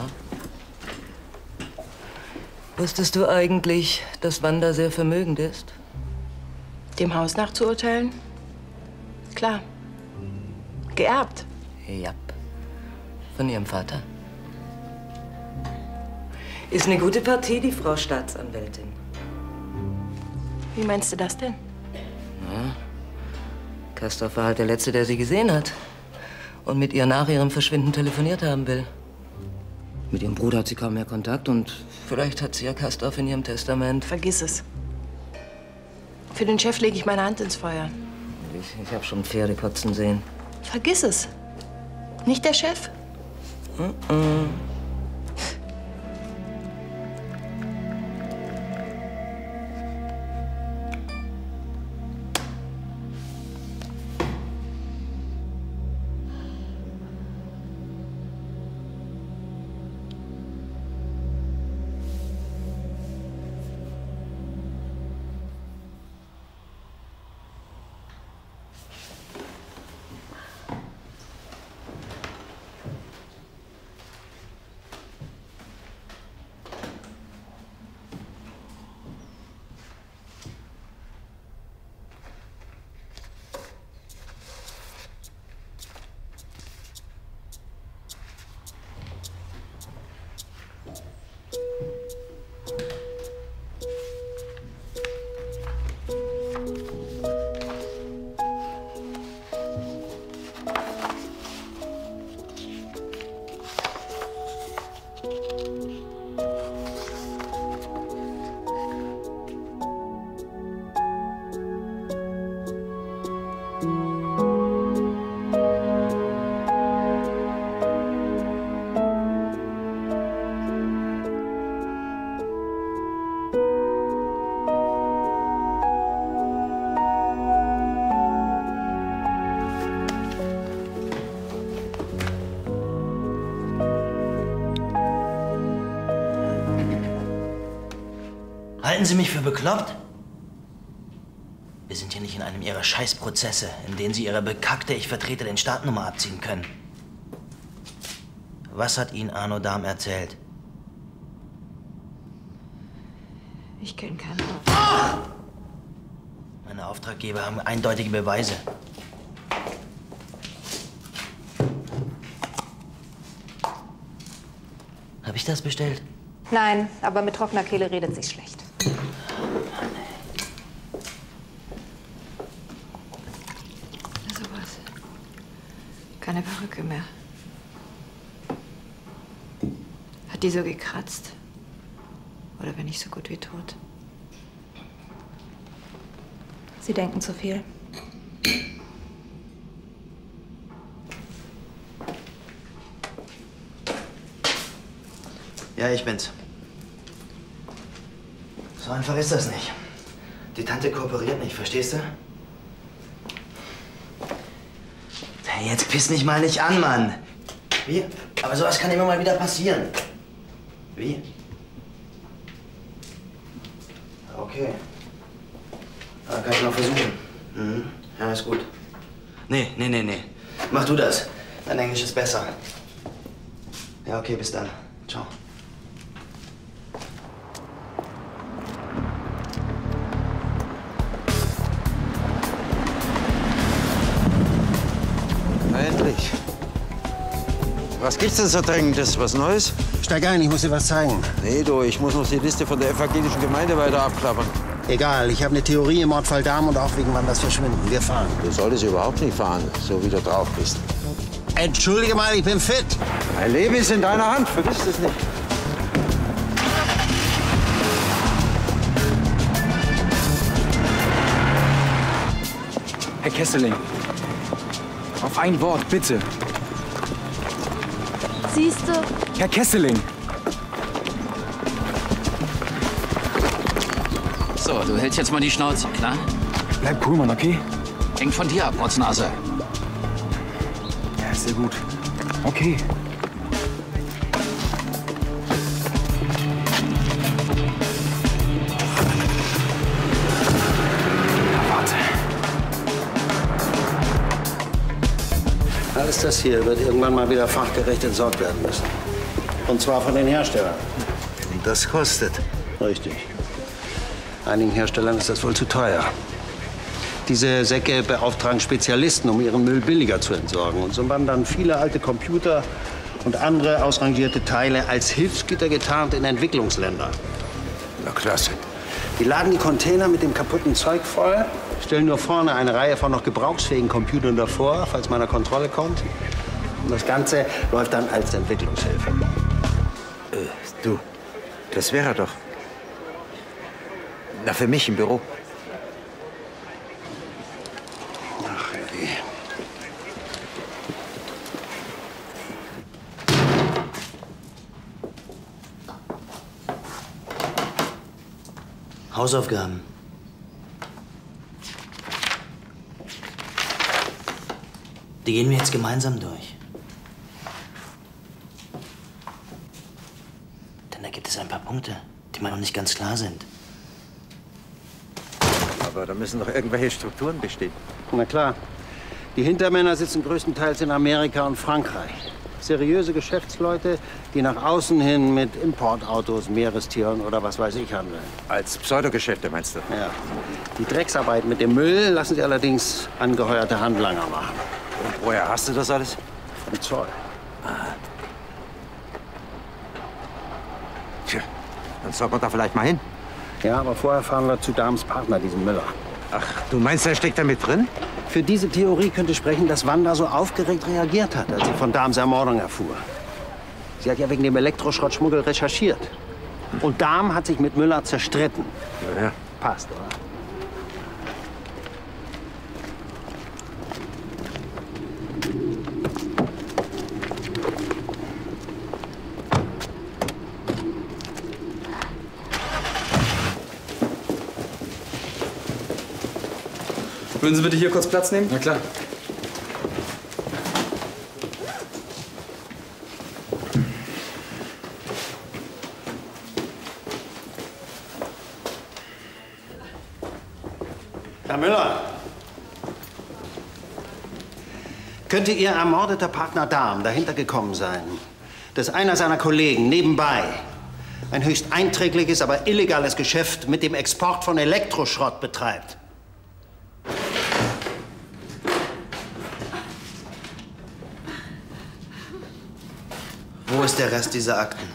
Wusstest du eigentlich, dass Wanda sehr vermögend ist? Dem Haus nach zu urteilen? Klar. Geerbt. Ja. Von Ihrem Vater. Ist eine gute Partie, die Frau Staatsanwältin. Wie meinst du das denn? Na, Castorf war halt der Letzte, der sie gesehen hat. Und mit ihr nach ihrem Verschwinden telefoniert haben will. Mit ihrem Bruder hat sie kaum mehr Kontakt und vielleicht hat sie ja Castorf in ihrem Testament. Vergiss es. Für den Chef lege ich meine Hand ins Feuer. Ich habe schon Pferde kotzen sehen. Vergiss es. Nicht der Chef? Halten Sie mich für bekloppt? Wir sind hier nicht in einem Ihrer Scheißprozesse, in denen Sie Ihre bekackte Ich-Vertreter den Startnummer abziehen können. Was hat Ihnen Arno Dahm erzählt? Ich kenne keinen. Meine Auftraggeber haben eindeutige Beweise. Habe ich das bestellt? Nein, aber mit trockener Kehle redet sich schlecht. Na sowas. Keine Perücke mehr. Hat die so gekratzt? Oder bin ich so gut wie tot? Sie denken zu viel. Ja, ich bin's. So einfach ist das nicht. Die Tante kooperiert nicht, verstehst du? Hey, jetzt piss mich mal nicht an, Mann. Wie? Aber sowas kann immer mal wieder passieren. Wie? Okay. Ja, kann ich noch versuchen. Mhm. Ja, ist gut. Nee. Mach du das. Dein Englisch ist besser. Ja, okay, bis dann. Ciao. Endlich. Was gibt's denn so Dringendes? Was Neues? Steig ein, ich muss dir was zeigen. Nee, du, ich muss noch die Liste von der evangelischen Gemeinde weiter abklappern. Egal, ich habe eine Theorie im Mordfall Dahm und auch wegen Wanders Verschwinden. Wir fahren. Du solltest überhaupt nicht fahren, so wie du drauf bist. Entschuldige mal, ich bin fit. Mein Leben ist in deiner Hand, vergiss es nicht. Herr Kesseling, auf ein Wort, bitte. Siehst du? Herr Kesseling! So, du hältst jetzt mal die Schnauze, klar? Bleib cool, Mann, okay? Hängt von dir ab, Rotznase. Ja, sehr gut. Okay. Alles das hier wird irgendwann mal wieder fachgerecht entsorgt werden müssen. Und zwar von den Herstellern. Und das kostet. Richtig. Einigen Herstellern ist das wohl zu teuer. Diese Säcke beauftragen Spezialisten, um ihren Müll billiger zu entsorgen. Und so wandern viele alte Computer und andere ausrangierte Teile als Hilfsgüter getarnt in Entwicklungsländer. Na klasse. Die laden die Container mit dem kaputten Zeug voll, stellen nur vorne eine Reihe von noch gebrauchsfähigen Computern davor, falls man nach Kontrolle kommt. Und das Ganze läuft dann als Entwicklungshilfe. Du, das wäre doch. Na, für mich im Büro. Ach, Eddie. Hausaufgaben. Die gehen wir jetzt gemeinsam durch. Denn da gibt es ein paar Punkte, die mir noch nicht ganz klar sind. Aber da müssen doch irgendwelche Strukturen bestehen. Na klar. Die Hintermänner sitzen größtenteils in Amerika und Frankreich. Seriöse Geschäftsleute, die nach außen hin mit Importautos, Meerestieren oder was weiß ich handeln. Als Pseudogeschäfte, meinst du? Ja. Die Drecksarbeit mit dem Müll lassen sie allerdings angeheuerte Handlanger machen. Und woher hast du das alles? Vom Zoll. Tja, dann sollten wir da vielleicht mal hin. Ja, aber vorher fahren wir zu Dahms Partner, diesem Müller. Ach, du meinst, er steckt da mit drin? Für diese Theorie könnte sprechen, dass Wanda so aufgeregt reagiert hat, als sie von Dahms Ermordung erfuhr. Sie hat ja wegen dem Elektroschrottschmuggel recherchiert. Und Dahm hat sich mit Müller zerstritten. Ja. Passt, oder? Würden Sie bitte hier kurz Platz nehmen? Na klar. Herr Müller, könnte Ihr ermordeter Partner Dahm dahinter gekommen sein, dass einer seiner Kollegen nebenbei ein höchst einträgliches, aber illegales Geschäft mit dem Export von Elektroschrott betreibt? Wo ist der Rest dieser Akten?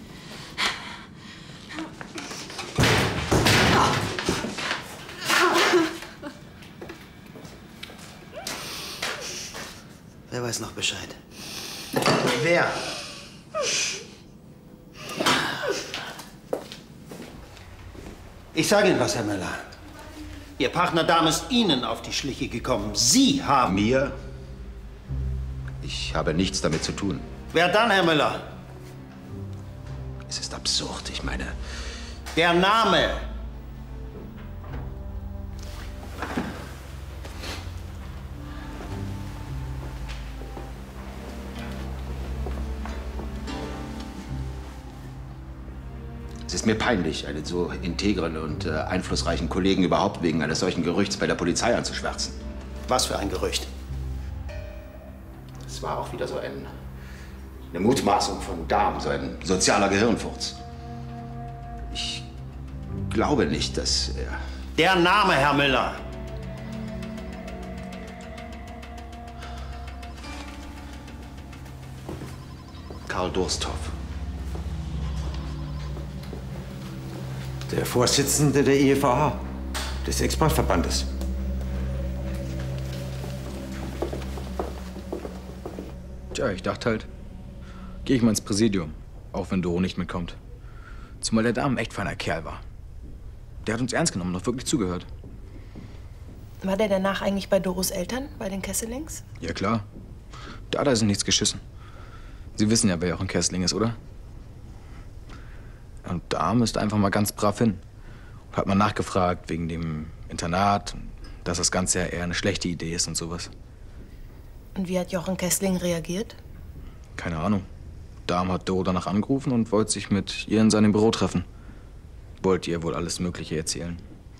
Wer weiß noch Bescheid? Wer? Ich sage Ihnen was, Herr Müller. Ihr Partner Dahm ist Ihnen auf die Schliche gekommen. Sie haben... Mir? Ich habe nichts damit zu tun. Wer dann, Herr Müller? Es ist absurd, ich meine... Der Name. Es ist mir peinlich, einen so integren und einflussreichen Kollegen überhaupt wegen eines solchen Gerüchts bei der Polizei anzuschwärzen. Was für ein Gerücht? Es war auch wieder so eine Mutmaßung von Dahm, so ein sozialer Gehirnfurz. Ich glaube nicht, dass er... Der Name, Herr Müller. Karl Dursthoff. Der Vorsitzende der IEVH, des Exportverbandes. Tja, ich dachte halt, gehe ich mal ins Präsidium, auch wenn Doro nicht mitkommt. Zumal der Damen echt feiner Kerl war. Der hat uns ernst genommen und auch wirklich zugehört. War der danach eigentlich bei Doros Eltern, bei den Kesselings? Ja klar, da hat er sich nichts geschissen. Sie wissen ja, wer Jochen Kessling ist, oder? Und Dahm ist einfach mal ganz brav hin. Und hat mal nachgefragt wegen dem Internat, dass das Ganze ja eher eine schlechte Idee ist und sowas. Und wie hat Jochen Kessling reagiert? Keine Ahnung. Dahm hat Doro danach angerufen und wollte sich mit ihr in seinem Büro treffen. Wollte ihr wohl alles Mögliche erzählen.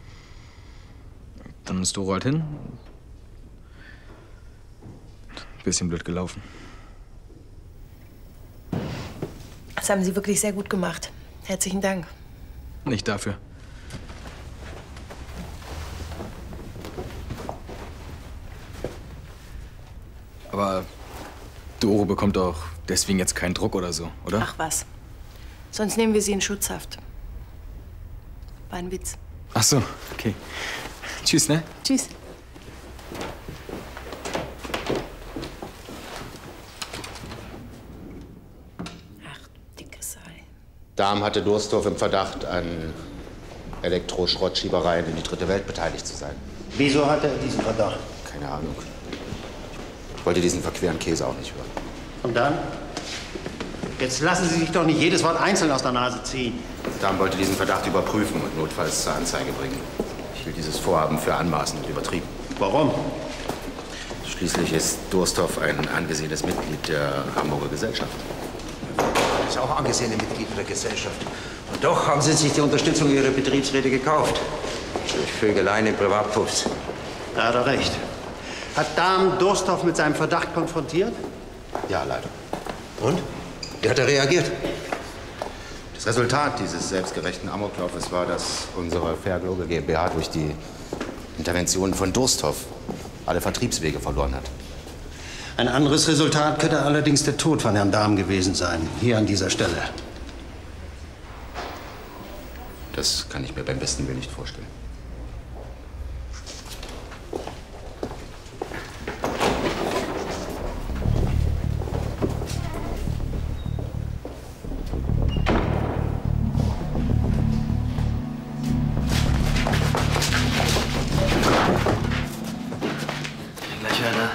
Dann ist Doro halt hin. Bisschen blöd gelaufen. Das haben Sie wirklich sehr gut gemacht. Herzlichen Dank. Nicht dafür. Aber Doro bekommt doch deswegen jetzt keinen Druck oder so, oder? Ach was. Sonst nehmen wir sie in Schutzhaft. War ein Witz. Ach so, okay. Tschüss, ne? Tschüss. Dahm hatte Durstorf im Verdacht, an Elektroschrottschiebereien in die dritte Welt beteiligt zu sein. Wieso hat er diesen Verdacht? Keine Ahnung. Ich wollte diesen verqueren Käse auch nicht hören. Und dann? Jetzt lassen Sie sich doch nicht jedes Wort einzeln aus der Nase ziehen. Dahm wollte diesen Verdacht überprüfen und notfalls zur Anzeige bringen. Ich hielt dieses Vorhaben für anmaßend und übertrieben. Warum? Schließlich ist Durstorf ein angesehenes Mitglied der Hamburger Gesellschaft. Er ist auch angesehene Mitglied der Gesellschaft. Und doch haben Sie sich die Unterstützung Ihrer Betriebsräte gekauft. Durch Vögeleien in Privatpubs. Da hat er recht. Hat Dahm Durstorf mit seinem Verdacht konfrontiert? Ja, leider. Und? Wie hat er reagiert? Das Resultat dieses selbstgerechten Amoklaufes war, dass unsere Fair Global GmbH durch die Intervention von Durstorf alle Vertriebswege verloren hat. Ein anderes Resultat könnte allerdings der Tod von Herrn Dahm gewesen sein, hier an dieser Stelle. Das kann ich mir beim besten Willen nicht vorstellen. Gleich einer.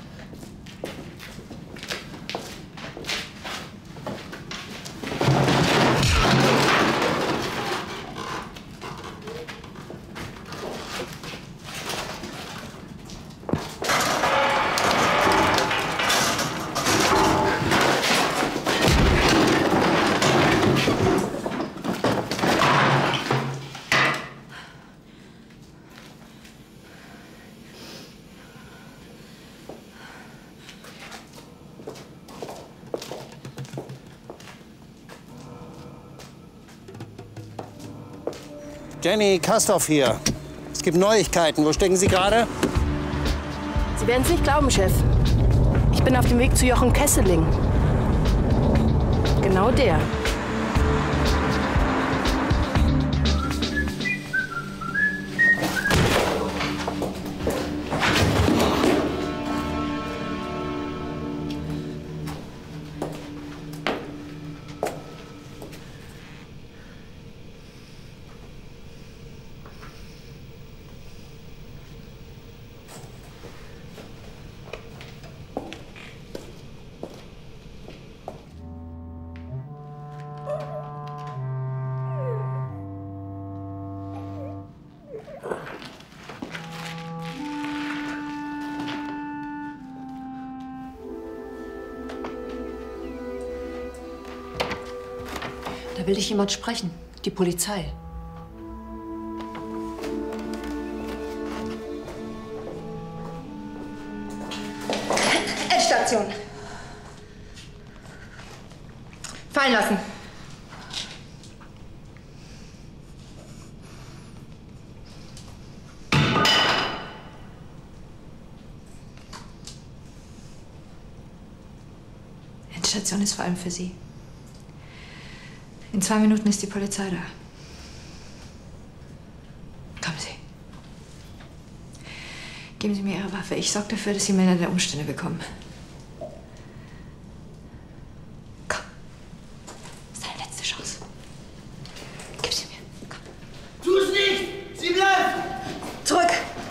Jenny, Kastorf hier. Es gibt Neuigkeiten. Wo stecken Sie gerade? Sie werden es nicht glauben, Chef. Ich bin auf dem Weg zu Jochen Kesseling. Genau der. Da will dich jemand sprechen. Die Polizei. Endstation. Fallen lassen. Endstation ist vor allem für Sie. In 2 Minuten ist die Polizei da. Kommen Sie. Geben Sie mir Ihre Waffe. Ich sorge dafür, dass Sie Männer der Umstände bekommen. Komm. Das ist deine letzte Chance. Gib sie mir. Komm. Tu es nicht! Sie bleibt! Zurück!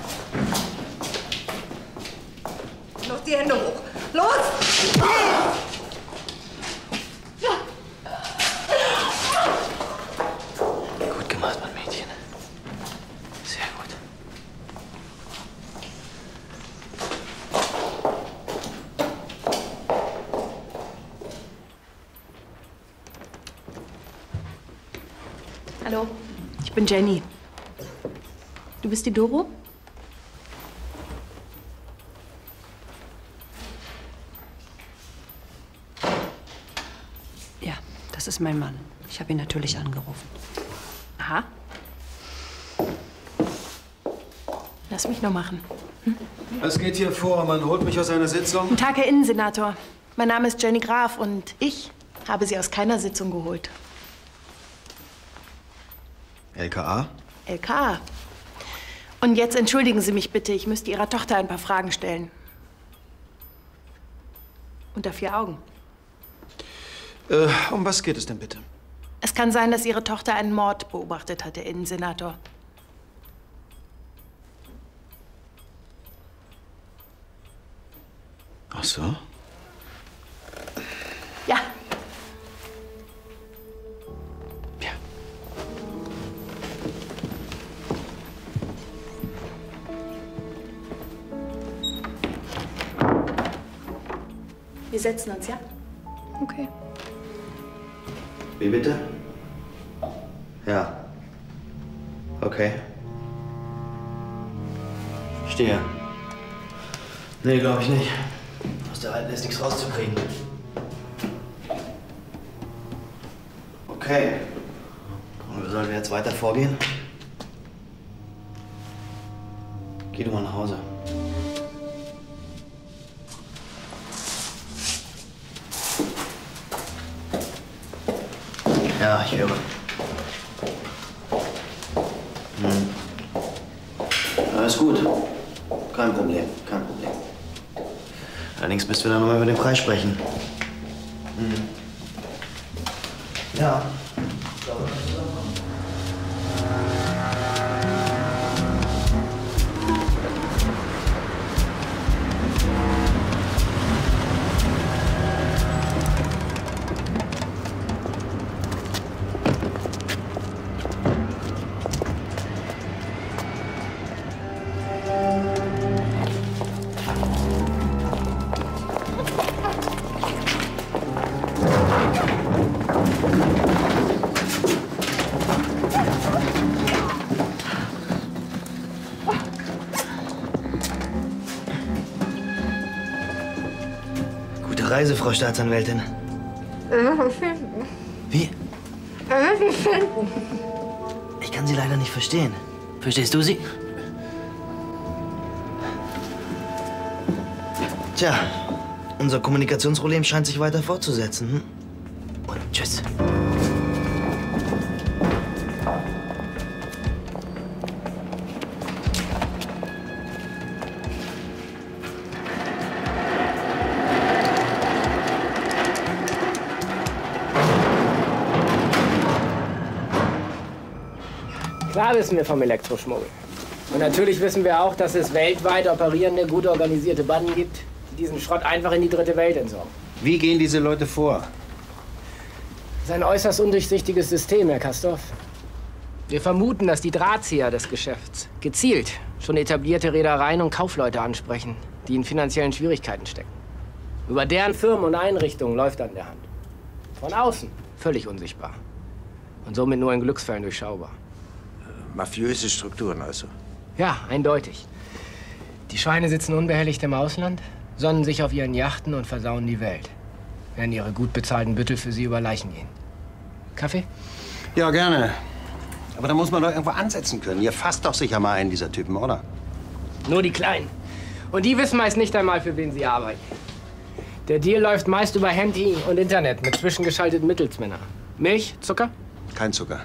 Noch die Hände hoch. Los! Gut gemacht, mein Mädchen. Sehr gut. Hallo, ich bin Jenny. Du bist die Doro? Ja, das ist mein Mann. Ich habe ihn natürlich angerufen. Aha. Lass mich noch machen. Was geht hier vor? Man holt mich aus einer Sitzung. Guten Tag, Herr Innensenator. Mein Name ist Jenny Graf und ich habe Sie aus keiner Sitzung geholt. LKA? LKA. Und jetzt entschuldigen Sie mich bitte, ich müsste Ihrer Tochter ein paar Fragen stellen. Unter 4 Augen. Um was geht es denn bitte? Es kann sein, dass Ihre Tochter einen Mord beobachtet hat, Herr Innensenator. Ach so? Ja. Ja. Wir setzen uns, ja? Okay. Wie bitte? Ja. Okay. Verstehe. Nee, glaube ich nicht. Aus der Alten ist nichts rauszukriegen. Okay. Und wie sollen wir jetzt weiter vorgehen? Geh du mal nach Hause. Ja, ich höre. Alles gut. Kein Problem, kein Problem. Allerdings müssen wir dann nochmal über den Preis sprechen. Ja. Gute Reise, Frau Staatsanwältin. Wie? Ich kann Sie leider nicht verstehen. Verstehst du sie? Tja, unser Kommunikationsproblem scheint sich weiter fortzusetzen. Hm? Und tschüss. Klar wissen wir vom Elektroschmuggel. Und natürlich wissen wir auch, dass es weltweit operierende, gut organisierte Banden gibt, die diesen Schrott einfach in die dritte Welt entsorgen. Wie gehen diese Leute vor? Das ist ein äußerst undurchsichtiges System, Herr Kastorf. Wir vermuten, dass die Drahtzieher des Geschäfts gezielt schon etablierte Reedereien und Kaufleute ansprechen, die in finanziellen Schwierigkeiten stecken. Über deren Firmen und Einrichtungen läuft an der Hand. Von außen völlig unsichtbar. Und somit nur in Glücksfällen durchschaubar. Mafiöse Strukturen also. Ja, eindeutig. Die Schweine sitzen unbehelligt im Ausland, sonnen sich auf ihren Yachten und versauen die Welt. Während ihre gut bezahlten Büttel für sie über Leichen gehen. Kaffee? Ja, gerne. Aber da muss man doch irgendwo ansetzen können. Ihr fasst doch sicher mal einen dieser Typen, oder? Nur die Kleinen. Und die wissen meist nicht einmal, für wen sie arbeiten. Der Deal läuft meist über Handy und Internet mit zwischengeschalteten Mittelsmännern. Milch, Zucker? Kein Zucker.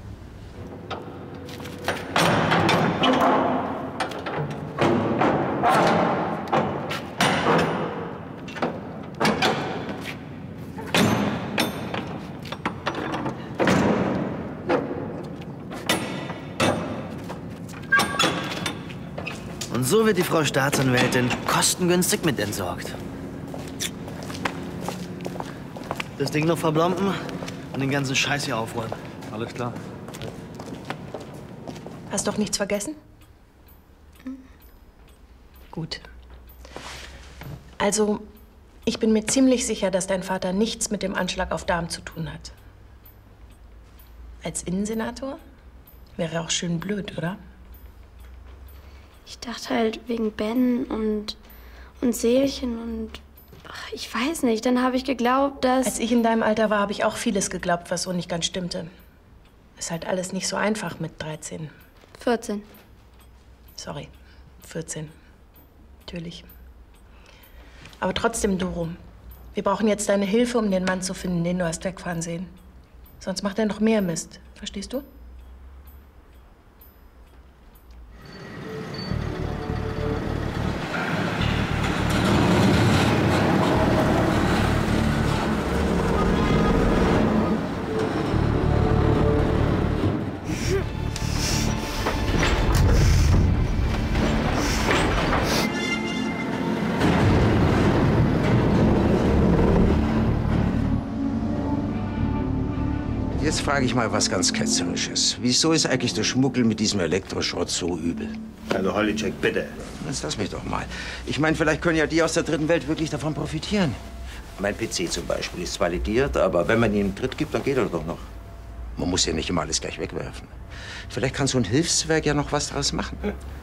Und so wird die Frau Staatsanwältin kostengünstig mitentsorgt. Das Ding noch verblomben und den ganzen Scheiß hier aufräumen. Alles klar. Hast doch nichts vergessen? Gut. Also, ich bin mir ziemlich sicher, dass dein Vater nichts mit dem Anschlag auf Dahm zu tun hat. Als Innensenator? Wäre auch schön blöd, oder? Ich dachte halt wegen Ben und Seelchen und... Ach, ich weiß nicht. Dann habe ich geglaubt, dass... Als ich in deinem Alter war, habe ich auch vieles geglaubt, was so nicht ganz stimmte. Ist halt alles nicht so einfach mit 13. 14. Sorry, 14. Natürlich. Aber trotzdem, Doro, wir brauchen jetzt deine Hilfe, um den Mann zu finden, den du hast wegfahren sehen. Sonst macht er noch mehr Mist. Verstehst du? Jetzt frage ich mal was ganz Ketzerisches. Wieso ist eigentlich der Schmuggel mit diesem Elektroschrott so übel? Also Holicek, bitte. Jetzt lass mich doch mal. Ich meine, vielleicht können ja die aus der dritten Welt wirklich davon profitieren. Mein PC zum Beispiel ist zwar lediert, aber wenn man ihm einen Tritt gibt, dann geht er doch noch. Man muss ja nicht immer alles gleich wegwerfen. Vielleicht kann so ein Hilfswerk ja noch was daraus machen.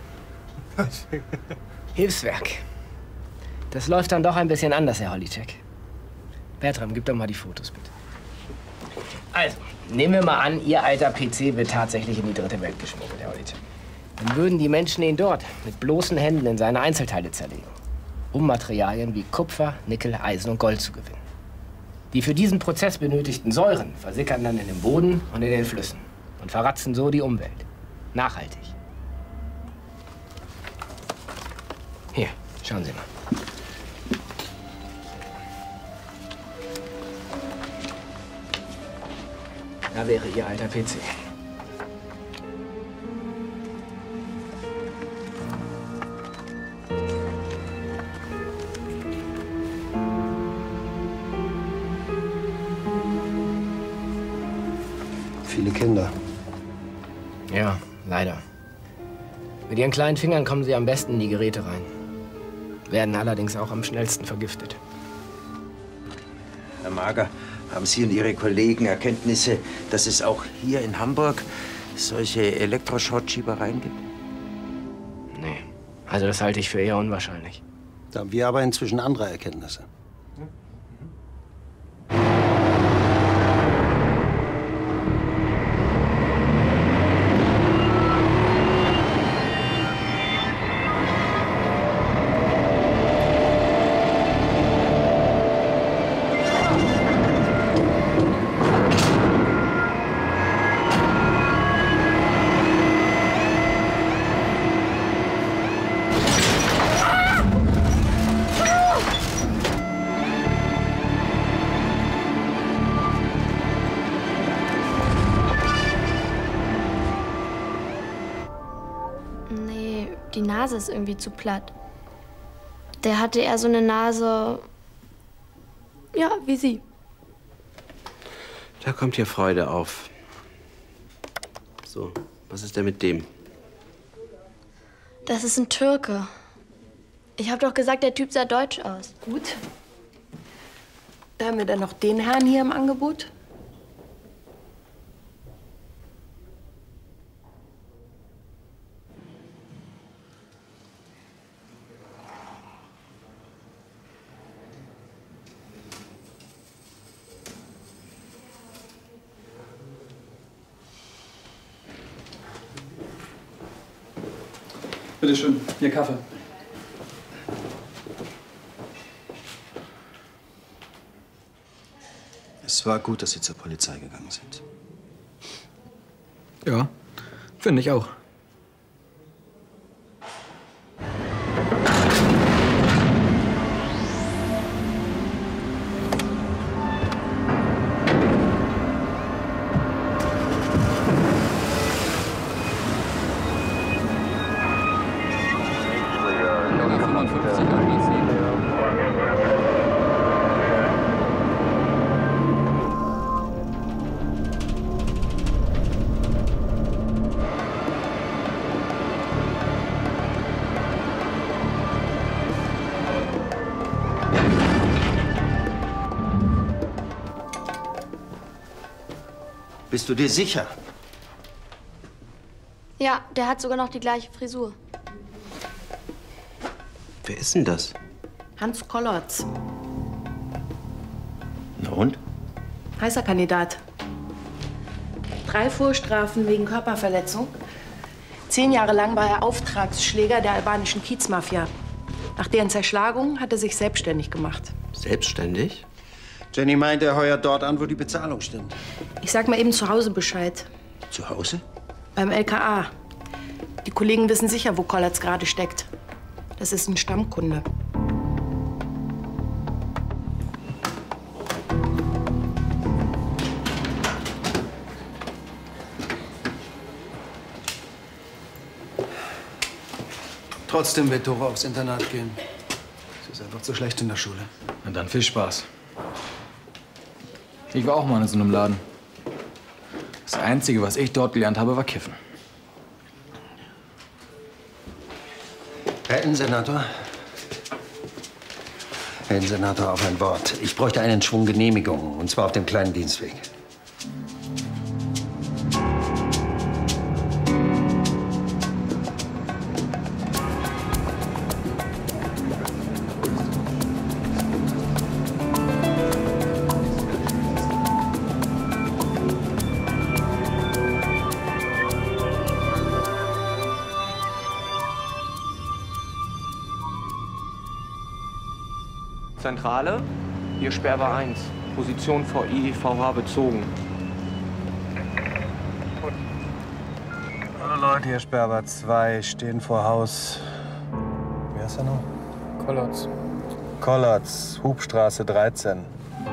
Hilfswerk. Das läuft dann doch ein bisschen anders, Herr Holicek. Bertram, gib doch mal die Fotos, bitte. Also, nehmen wir mal an, Ihr alter PC wird tatsächlich in die dritte Welt geschmuggelt, Herr Holicek. Dann würden die Menschen ihn dort mit bloßen Händen in seine Einzelteile zerlegen, um Materialien wie Kupfer, Nickel, Eisen und Gold zu gewinnen. Die für diesen Prozess benötigten Säuren versickern dann in den Boden und in den Flüssen und verratzen so die Umwelt. Nachhaltig. Hier, schauen Sie mal. Da wäre Ihr alter PC. Viele Kinder. Ja, leider. Mit ihren kleinen Fingern kommen sie am besten in die Geräte rein. Werden allerdings auch am schnellsten vergiftet. Herr Mager, haben Sie und Ihre Kollegen Erkenntnisse, dass es auch hier in Hamburg solche Elektroschrottschiebereien gibt? Nee, also das halte ich für eher unwahrscheinlich. Da haben wir aber inzwischen andere Erkenntnisse. Die Nase ist irgendwie zu platt. Der hatte eher so eine Nase, ja, wie Sie. Da kommt hier Freude auf. So, was ist denn mit dem? Das ist ein Türke. Ich habe doch gesagt, der Typ sah deutsch aus. Gut. Da haben wir dann noch den Herrn hier im Angebot. Bitte schön, Ihr Kaffee. Es war gut, dass Sie zur Polizei gegangen sind. Ja, finde ich auch. Bist du dir sicher? Ja, der hat sogar noch die gleiche Frisur. Wer ist denn das? Hans Kollertz. Na und? Heißer Kandidat. 3 Vorstrafen wegen Körperverletzung. 10 Jahre lang war er Auftragsschläger der albanischen Kiezmafia. Nach deren Zerschlagung hat er sich selbstständig gemacht. Selbstständig? Jenny meint, er heuert dort an, wo die Bezahlung stimmt. Ich sag mal eben zu Hause Bescheid. Zu Hause? Beim LKA. Die Kollegen wissen sicher, wo Kollatz gerade steckt. Das ist ein Stammkunde. Trotzdem wird Dora aufs Internat gehen. Sie ist einfach zu schlecht in der Schule. Na dann viel Spaß. Ich war auch mal in so einem Laden. Das Einzige, was ich dort gelernt habe, war Kiffen. Herr Innensenator. Herr Innensenator, auf ein Wort. Ich bräuchte einen Schwung Genehmigungen, und zwar auf dem kleinen Dienstweg. Zentrale, hier Sperrbar 1. Position vor IEVH bezogen. Hallo Leute, hier Sperrbar 2, stehen vor Haus. Wie heißt er noch? Kollatz. Kollatz, Hubstraße 13.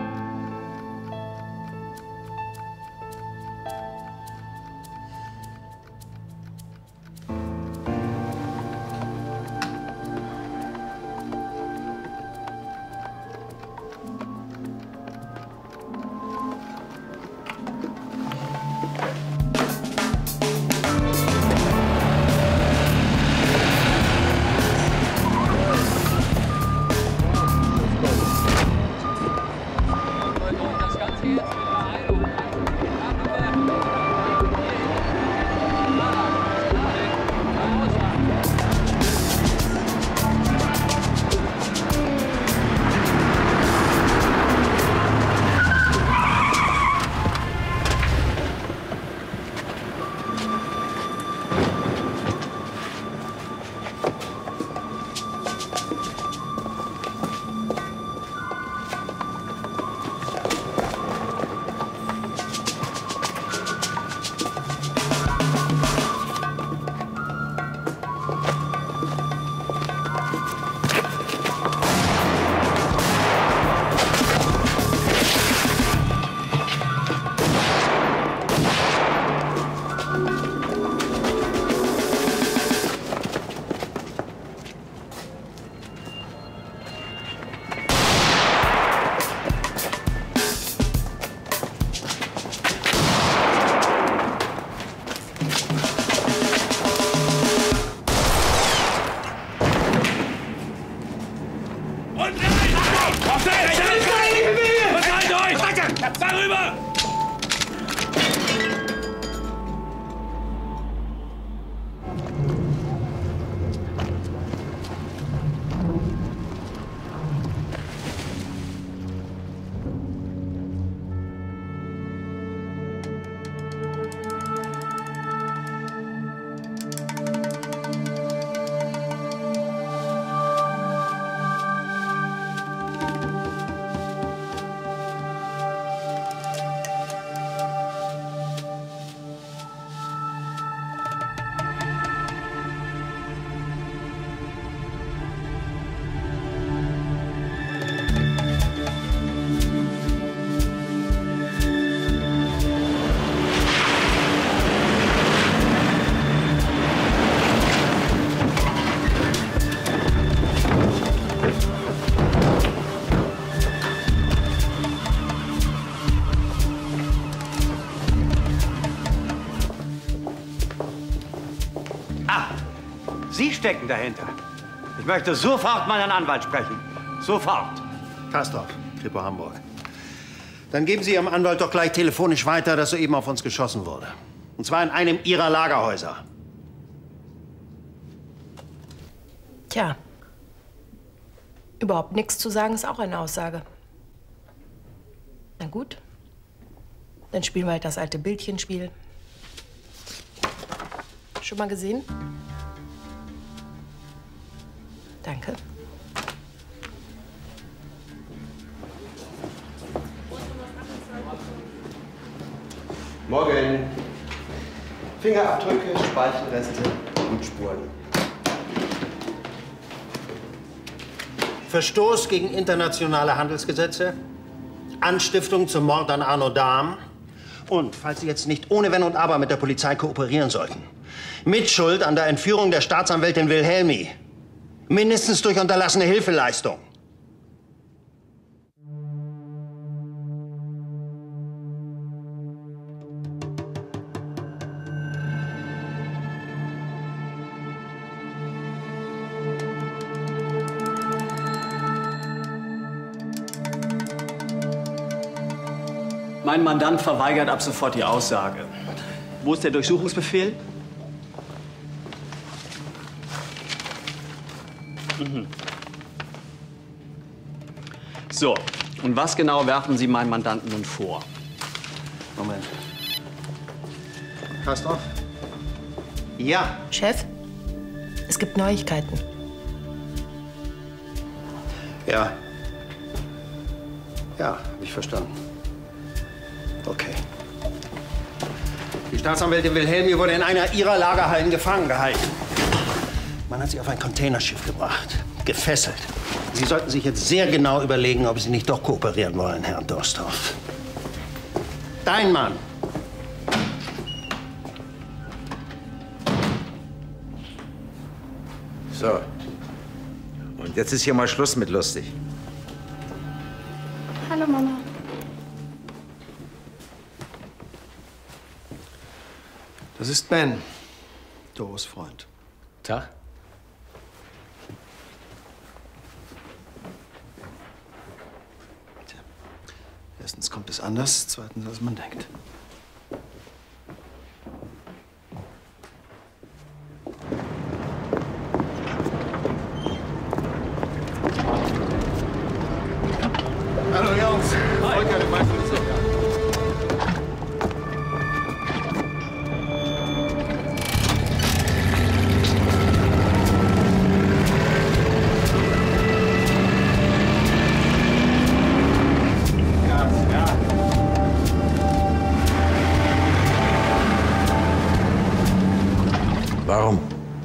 Darüber! Sie stecken dahinter. Ich möchte sofort meinen Anwalt sprechen. Sofort. Kastorf, Kripo Hamburg. Dann geben Sie Ihrem Anwalt doch gleich telefonisch weiter, dass soeben auf uns geschossen wurde. Und zwar in einem Ihrer Lagerhäuser. Tja, überhaupt nichts zu sagen ist auch eine Aussage. Na gut, dann spielen wir halt das alte Bildchenspiel. Schon mal gesehen? Danke. Morgen. Fingerabdrücke, Speichelreste, Blutspuren. Verstoß gegen internationale Handelsgesetze, Anstiftung zum Mord an Arno Dahm und, falls Sie jetzt nicht ohne Wenn und Aber mit der Polizei kooperieren sollten, Mitschuld an der Entführung der Staatsanwältin Wilhelmi. Mindestens durch unterlassene Hilfeleistung. Mein Mandant verweigert ab sofort die Aussage. Wo ist der Durchsuchungsbefehl? So, und was genau werfen Sie meinem Mandanten nun vor? Moment. Kastorf? Ja. Chef, es gibt Neuigkeiten. Ja. Ja, hab ich verstanden. Okay. Die Staatsanwältin Wilhelmi wurde in einer ihrer Lagerhallen gefangen gehalten. Man hat sie auf ein Containerschiff gebracht, gefesselt. Sie sollten sich jetzt sehr genau überlegen, ob Sie nicht doch kooperieren wollen, Herr Dosthoff. Dein Mann. So. Und jetzt ist hier mal Schluss mit lustig. Hallo, Mama. Das ist Ben, Doros Freund. Tag. Erstens kommt es anders, zweitens als man denkt. Hallo Jungs. Volker, du weißt, was ich Warum?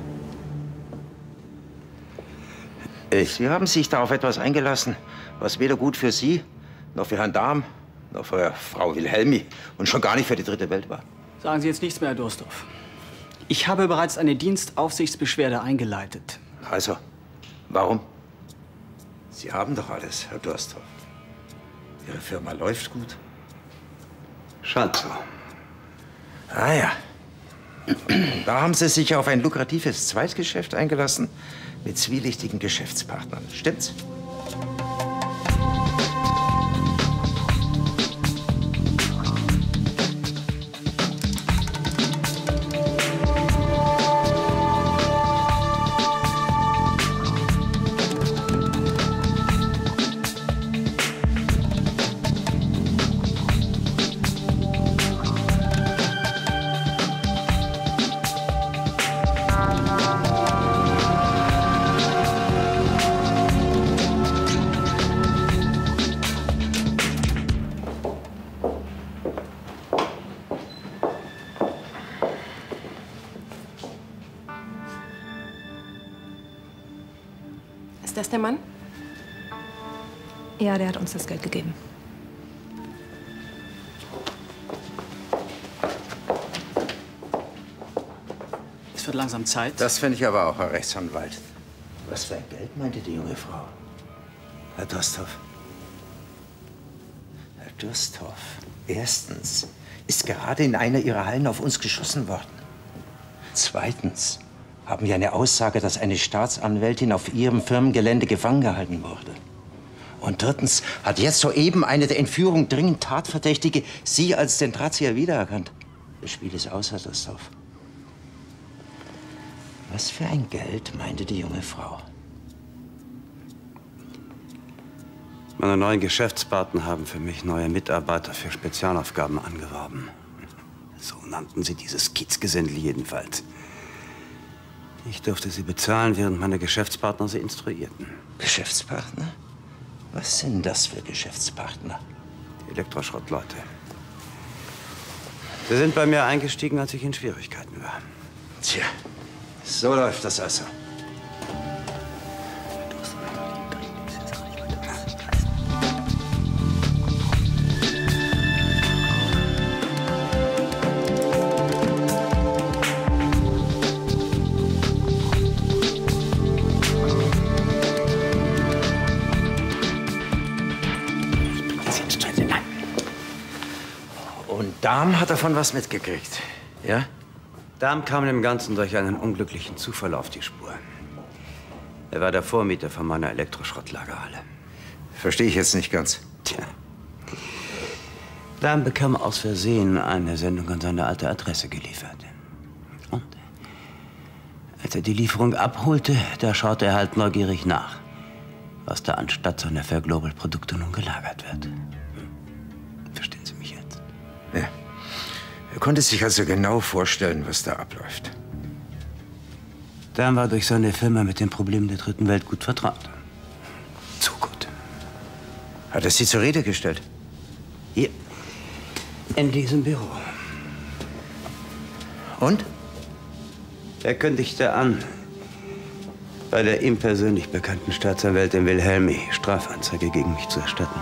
Sie haben sich da auf etwas eingelassen, was weder gut für Sie, noch für Herrn Dahm, noch für Frau Wilhelmi und schon gar nicht für die dritte Welt war. Sagen Sie jetzt nichts mehr, Herr Dosthoff. Ich habe bereits eine Dienstaufsichtsbeschwerde eingeleitet. Also, warum? Sie haben doch alles, Herr Dosthoff. Ihre Firma läuft gut. Scheint so. Ah ja. Da haben Sie sich auf ein lukratives Zweitgeschäft eingelassen mit zwielichtigen Geschäftspartnern. Stimmt's? Ist das der Mann? Ja, der hat uns das Geld gegeben. Es wird langsam Zeit. Das finde ich aber auch, Herr Rechtsanwalt. Was für ein Geld meinte die junge Frau? Herr Dosthoff. Herr Dosthoff, erstens ist gerade in einer Ihrer Hallen auf uns geschossen worden. Zweitens haben wir eine Aussage, dass eine Staatsanwältin auf Ihrem Firmengelände gefangen gehalten wurde. Und drittens hat jetzt soeben eine der Entführung dringend Tatverdächtige Sie als den Drahtzieher wiedererkannt. Das Spiel ist aus, Herr Dosthoff. Was für ein Geld meinte die junge Frau? Meine neuen Geschäftspartner haben für mich neue Mitarbeiter für Spezialaufgaben angeworben. So nannten sie dieses Kiezgesindel jedenfalls. Ich durfte sie bezahlen, während meine Geschäftspartner sie instruierten. Geschäftspartner? Was sind das für Geschäftspartner? Die Elektroschrottleute. Sie sind bei mir eingestiegen, als ich in Schwierigkeiten war. Tja, so läuft das also. Dahm hat davon was mitgekriegt, ja? Dahm kam dem Ganzen durch einen unglücklichen Zufall auf die Spur. Er war der Vormieter von meiner Elektroschrottlagerhalle. Verstehe ich jetzt nicht ganz. Tja. Dahm bekam aus Versehen eine Sendung an seine alte Adresse geliefert. Und als er die Lieferung abholte, da schaute er halt neugierig nach, was da anstatt seiner Fair Global Produkte nun gelagert wird. Verstehen Sie mich jetzt? Ja. Er konnte sich also genau vorstellen, was da abläuft. Dahm war durch seine Firma mit den Problemen der dritten Welt gut vertraut. Zu gut. Hat er Sie zur Rede gestellt? Hier. In diesem Büro. Und? Er kündigte an, bei der ihm persönlich bekannten Staatsanwältin Wilhelmi Strafanzeige gegen mich zu erstatten.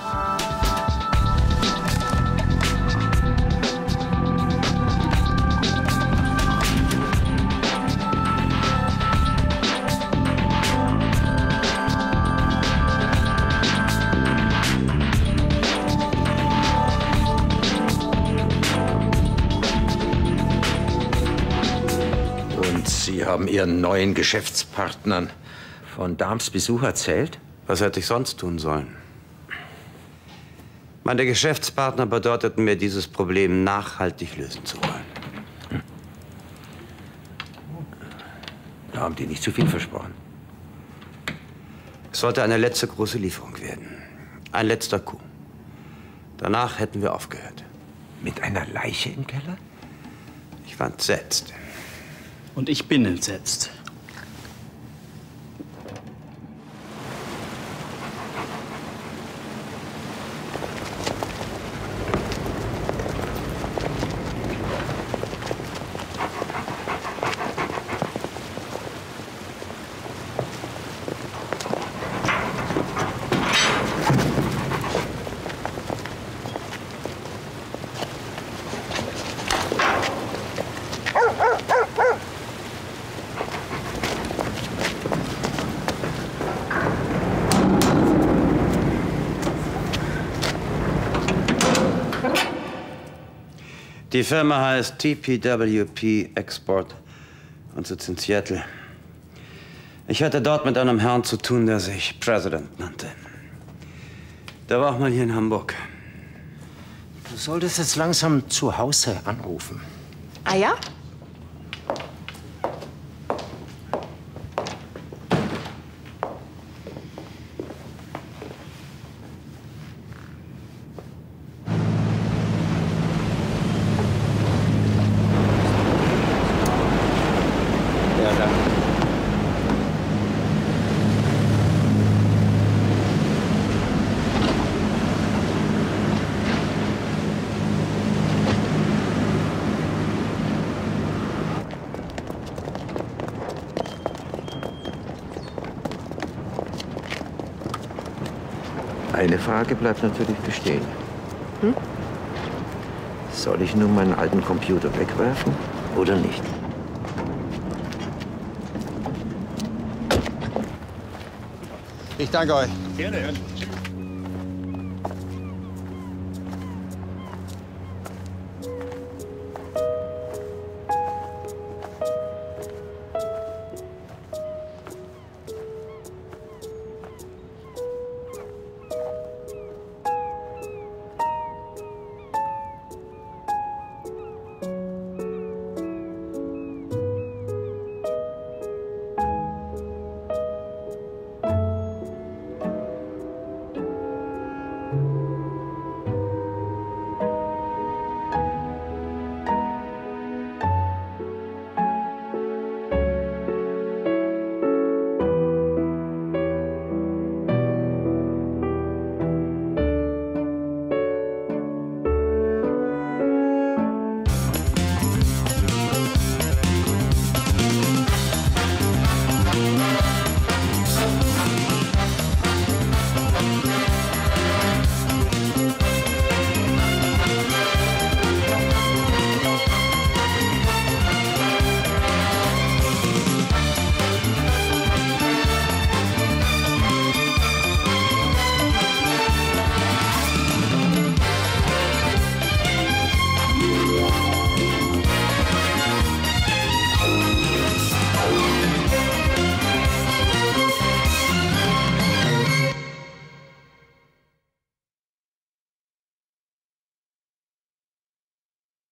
Sie haben Ihren neuen Geschäftspartnern von Dahms Besuch erzählt? Was hätte ich sonst tun sollen? Meine Geschäftspartner bedeuteten mir, dieses Problem nachhaltig lösen zu wollen. Da haben die nicht zu viel versprochen. Es sollte eine letzte große Lieferung werden. Ein letzter Coup. Danach hätten wir aufgehört. Mit einer Leiche im Keller? Ich war entsetzt. Und ich bin entsetzt. Die Firma heißt TPWP Export und sitzt in Seattle. Ich hatte dort mit einem Herrn zu tun, der sich President nannte. Der war auch mal hier in Hamburg. Du solltest jetzt langsam zu Hause anrufen. Ah ja? Eine Frage bleibt natürlich bestehen. Hm? Soll ich nun meinen alten Computer wegwerfen oder nicht? Ich danke euch. Gerne.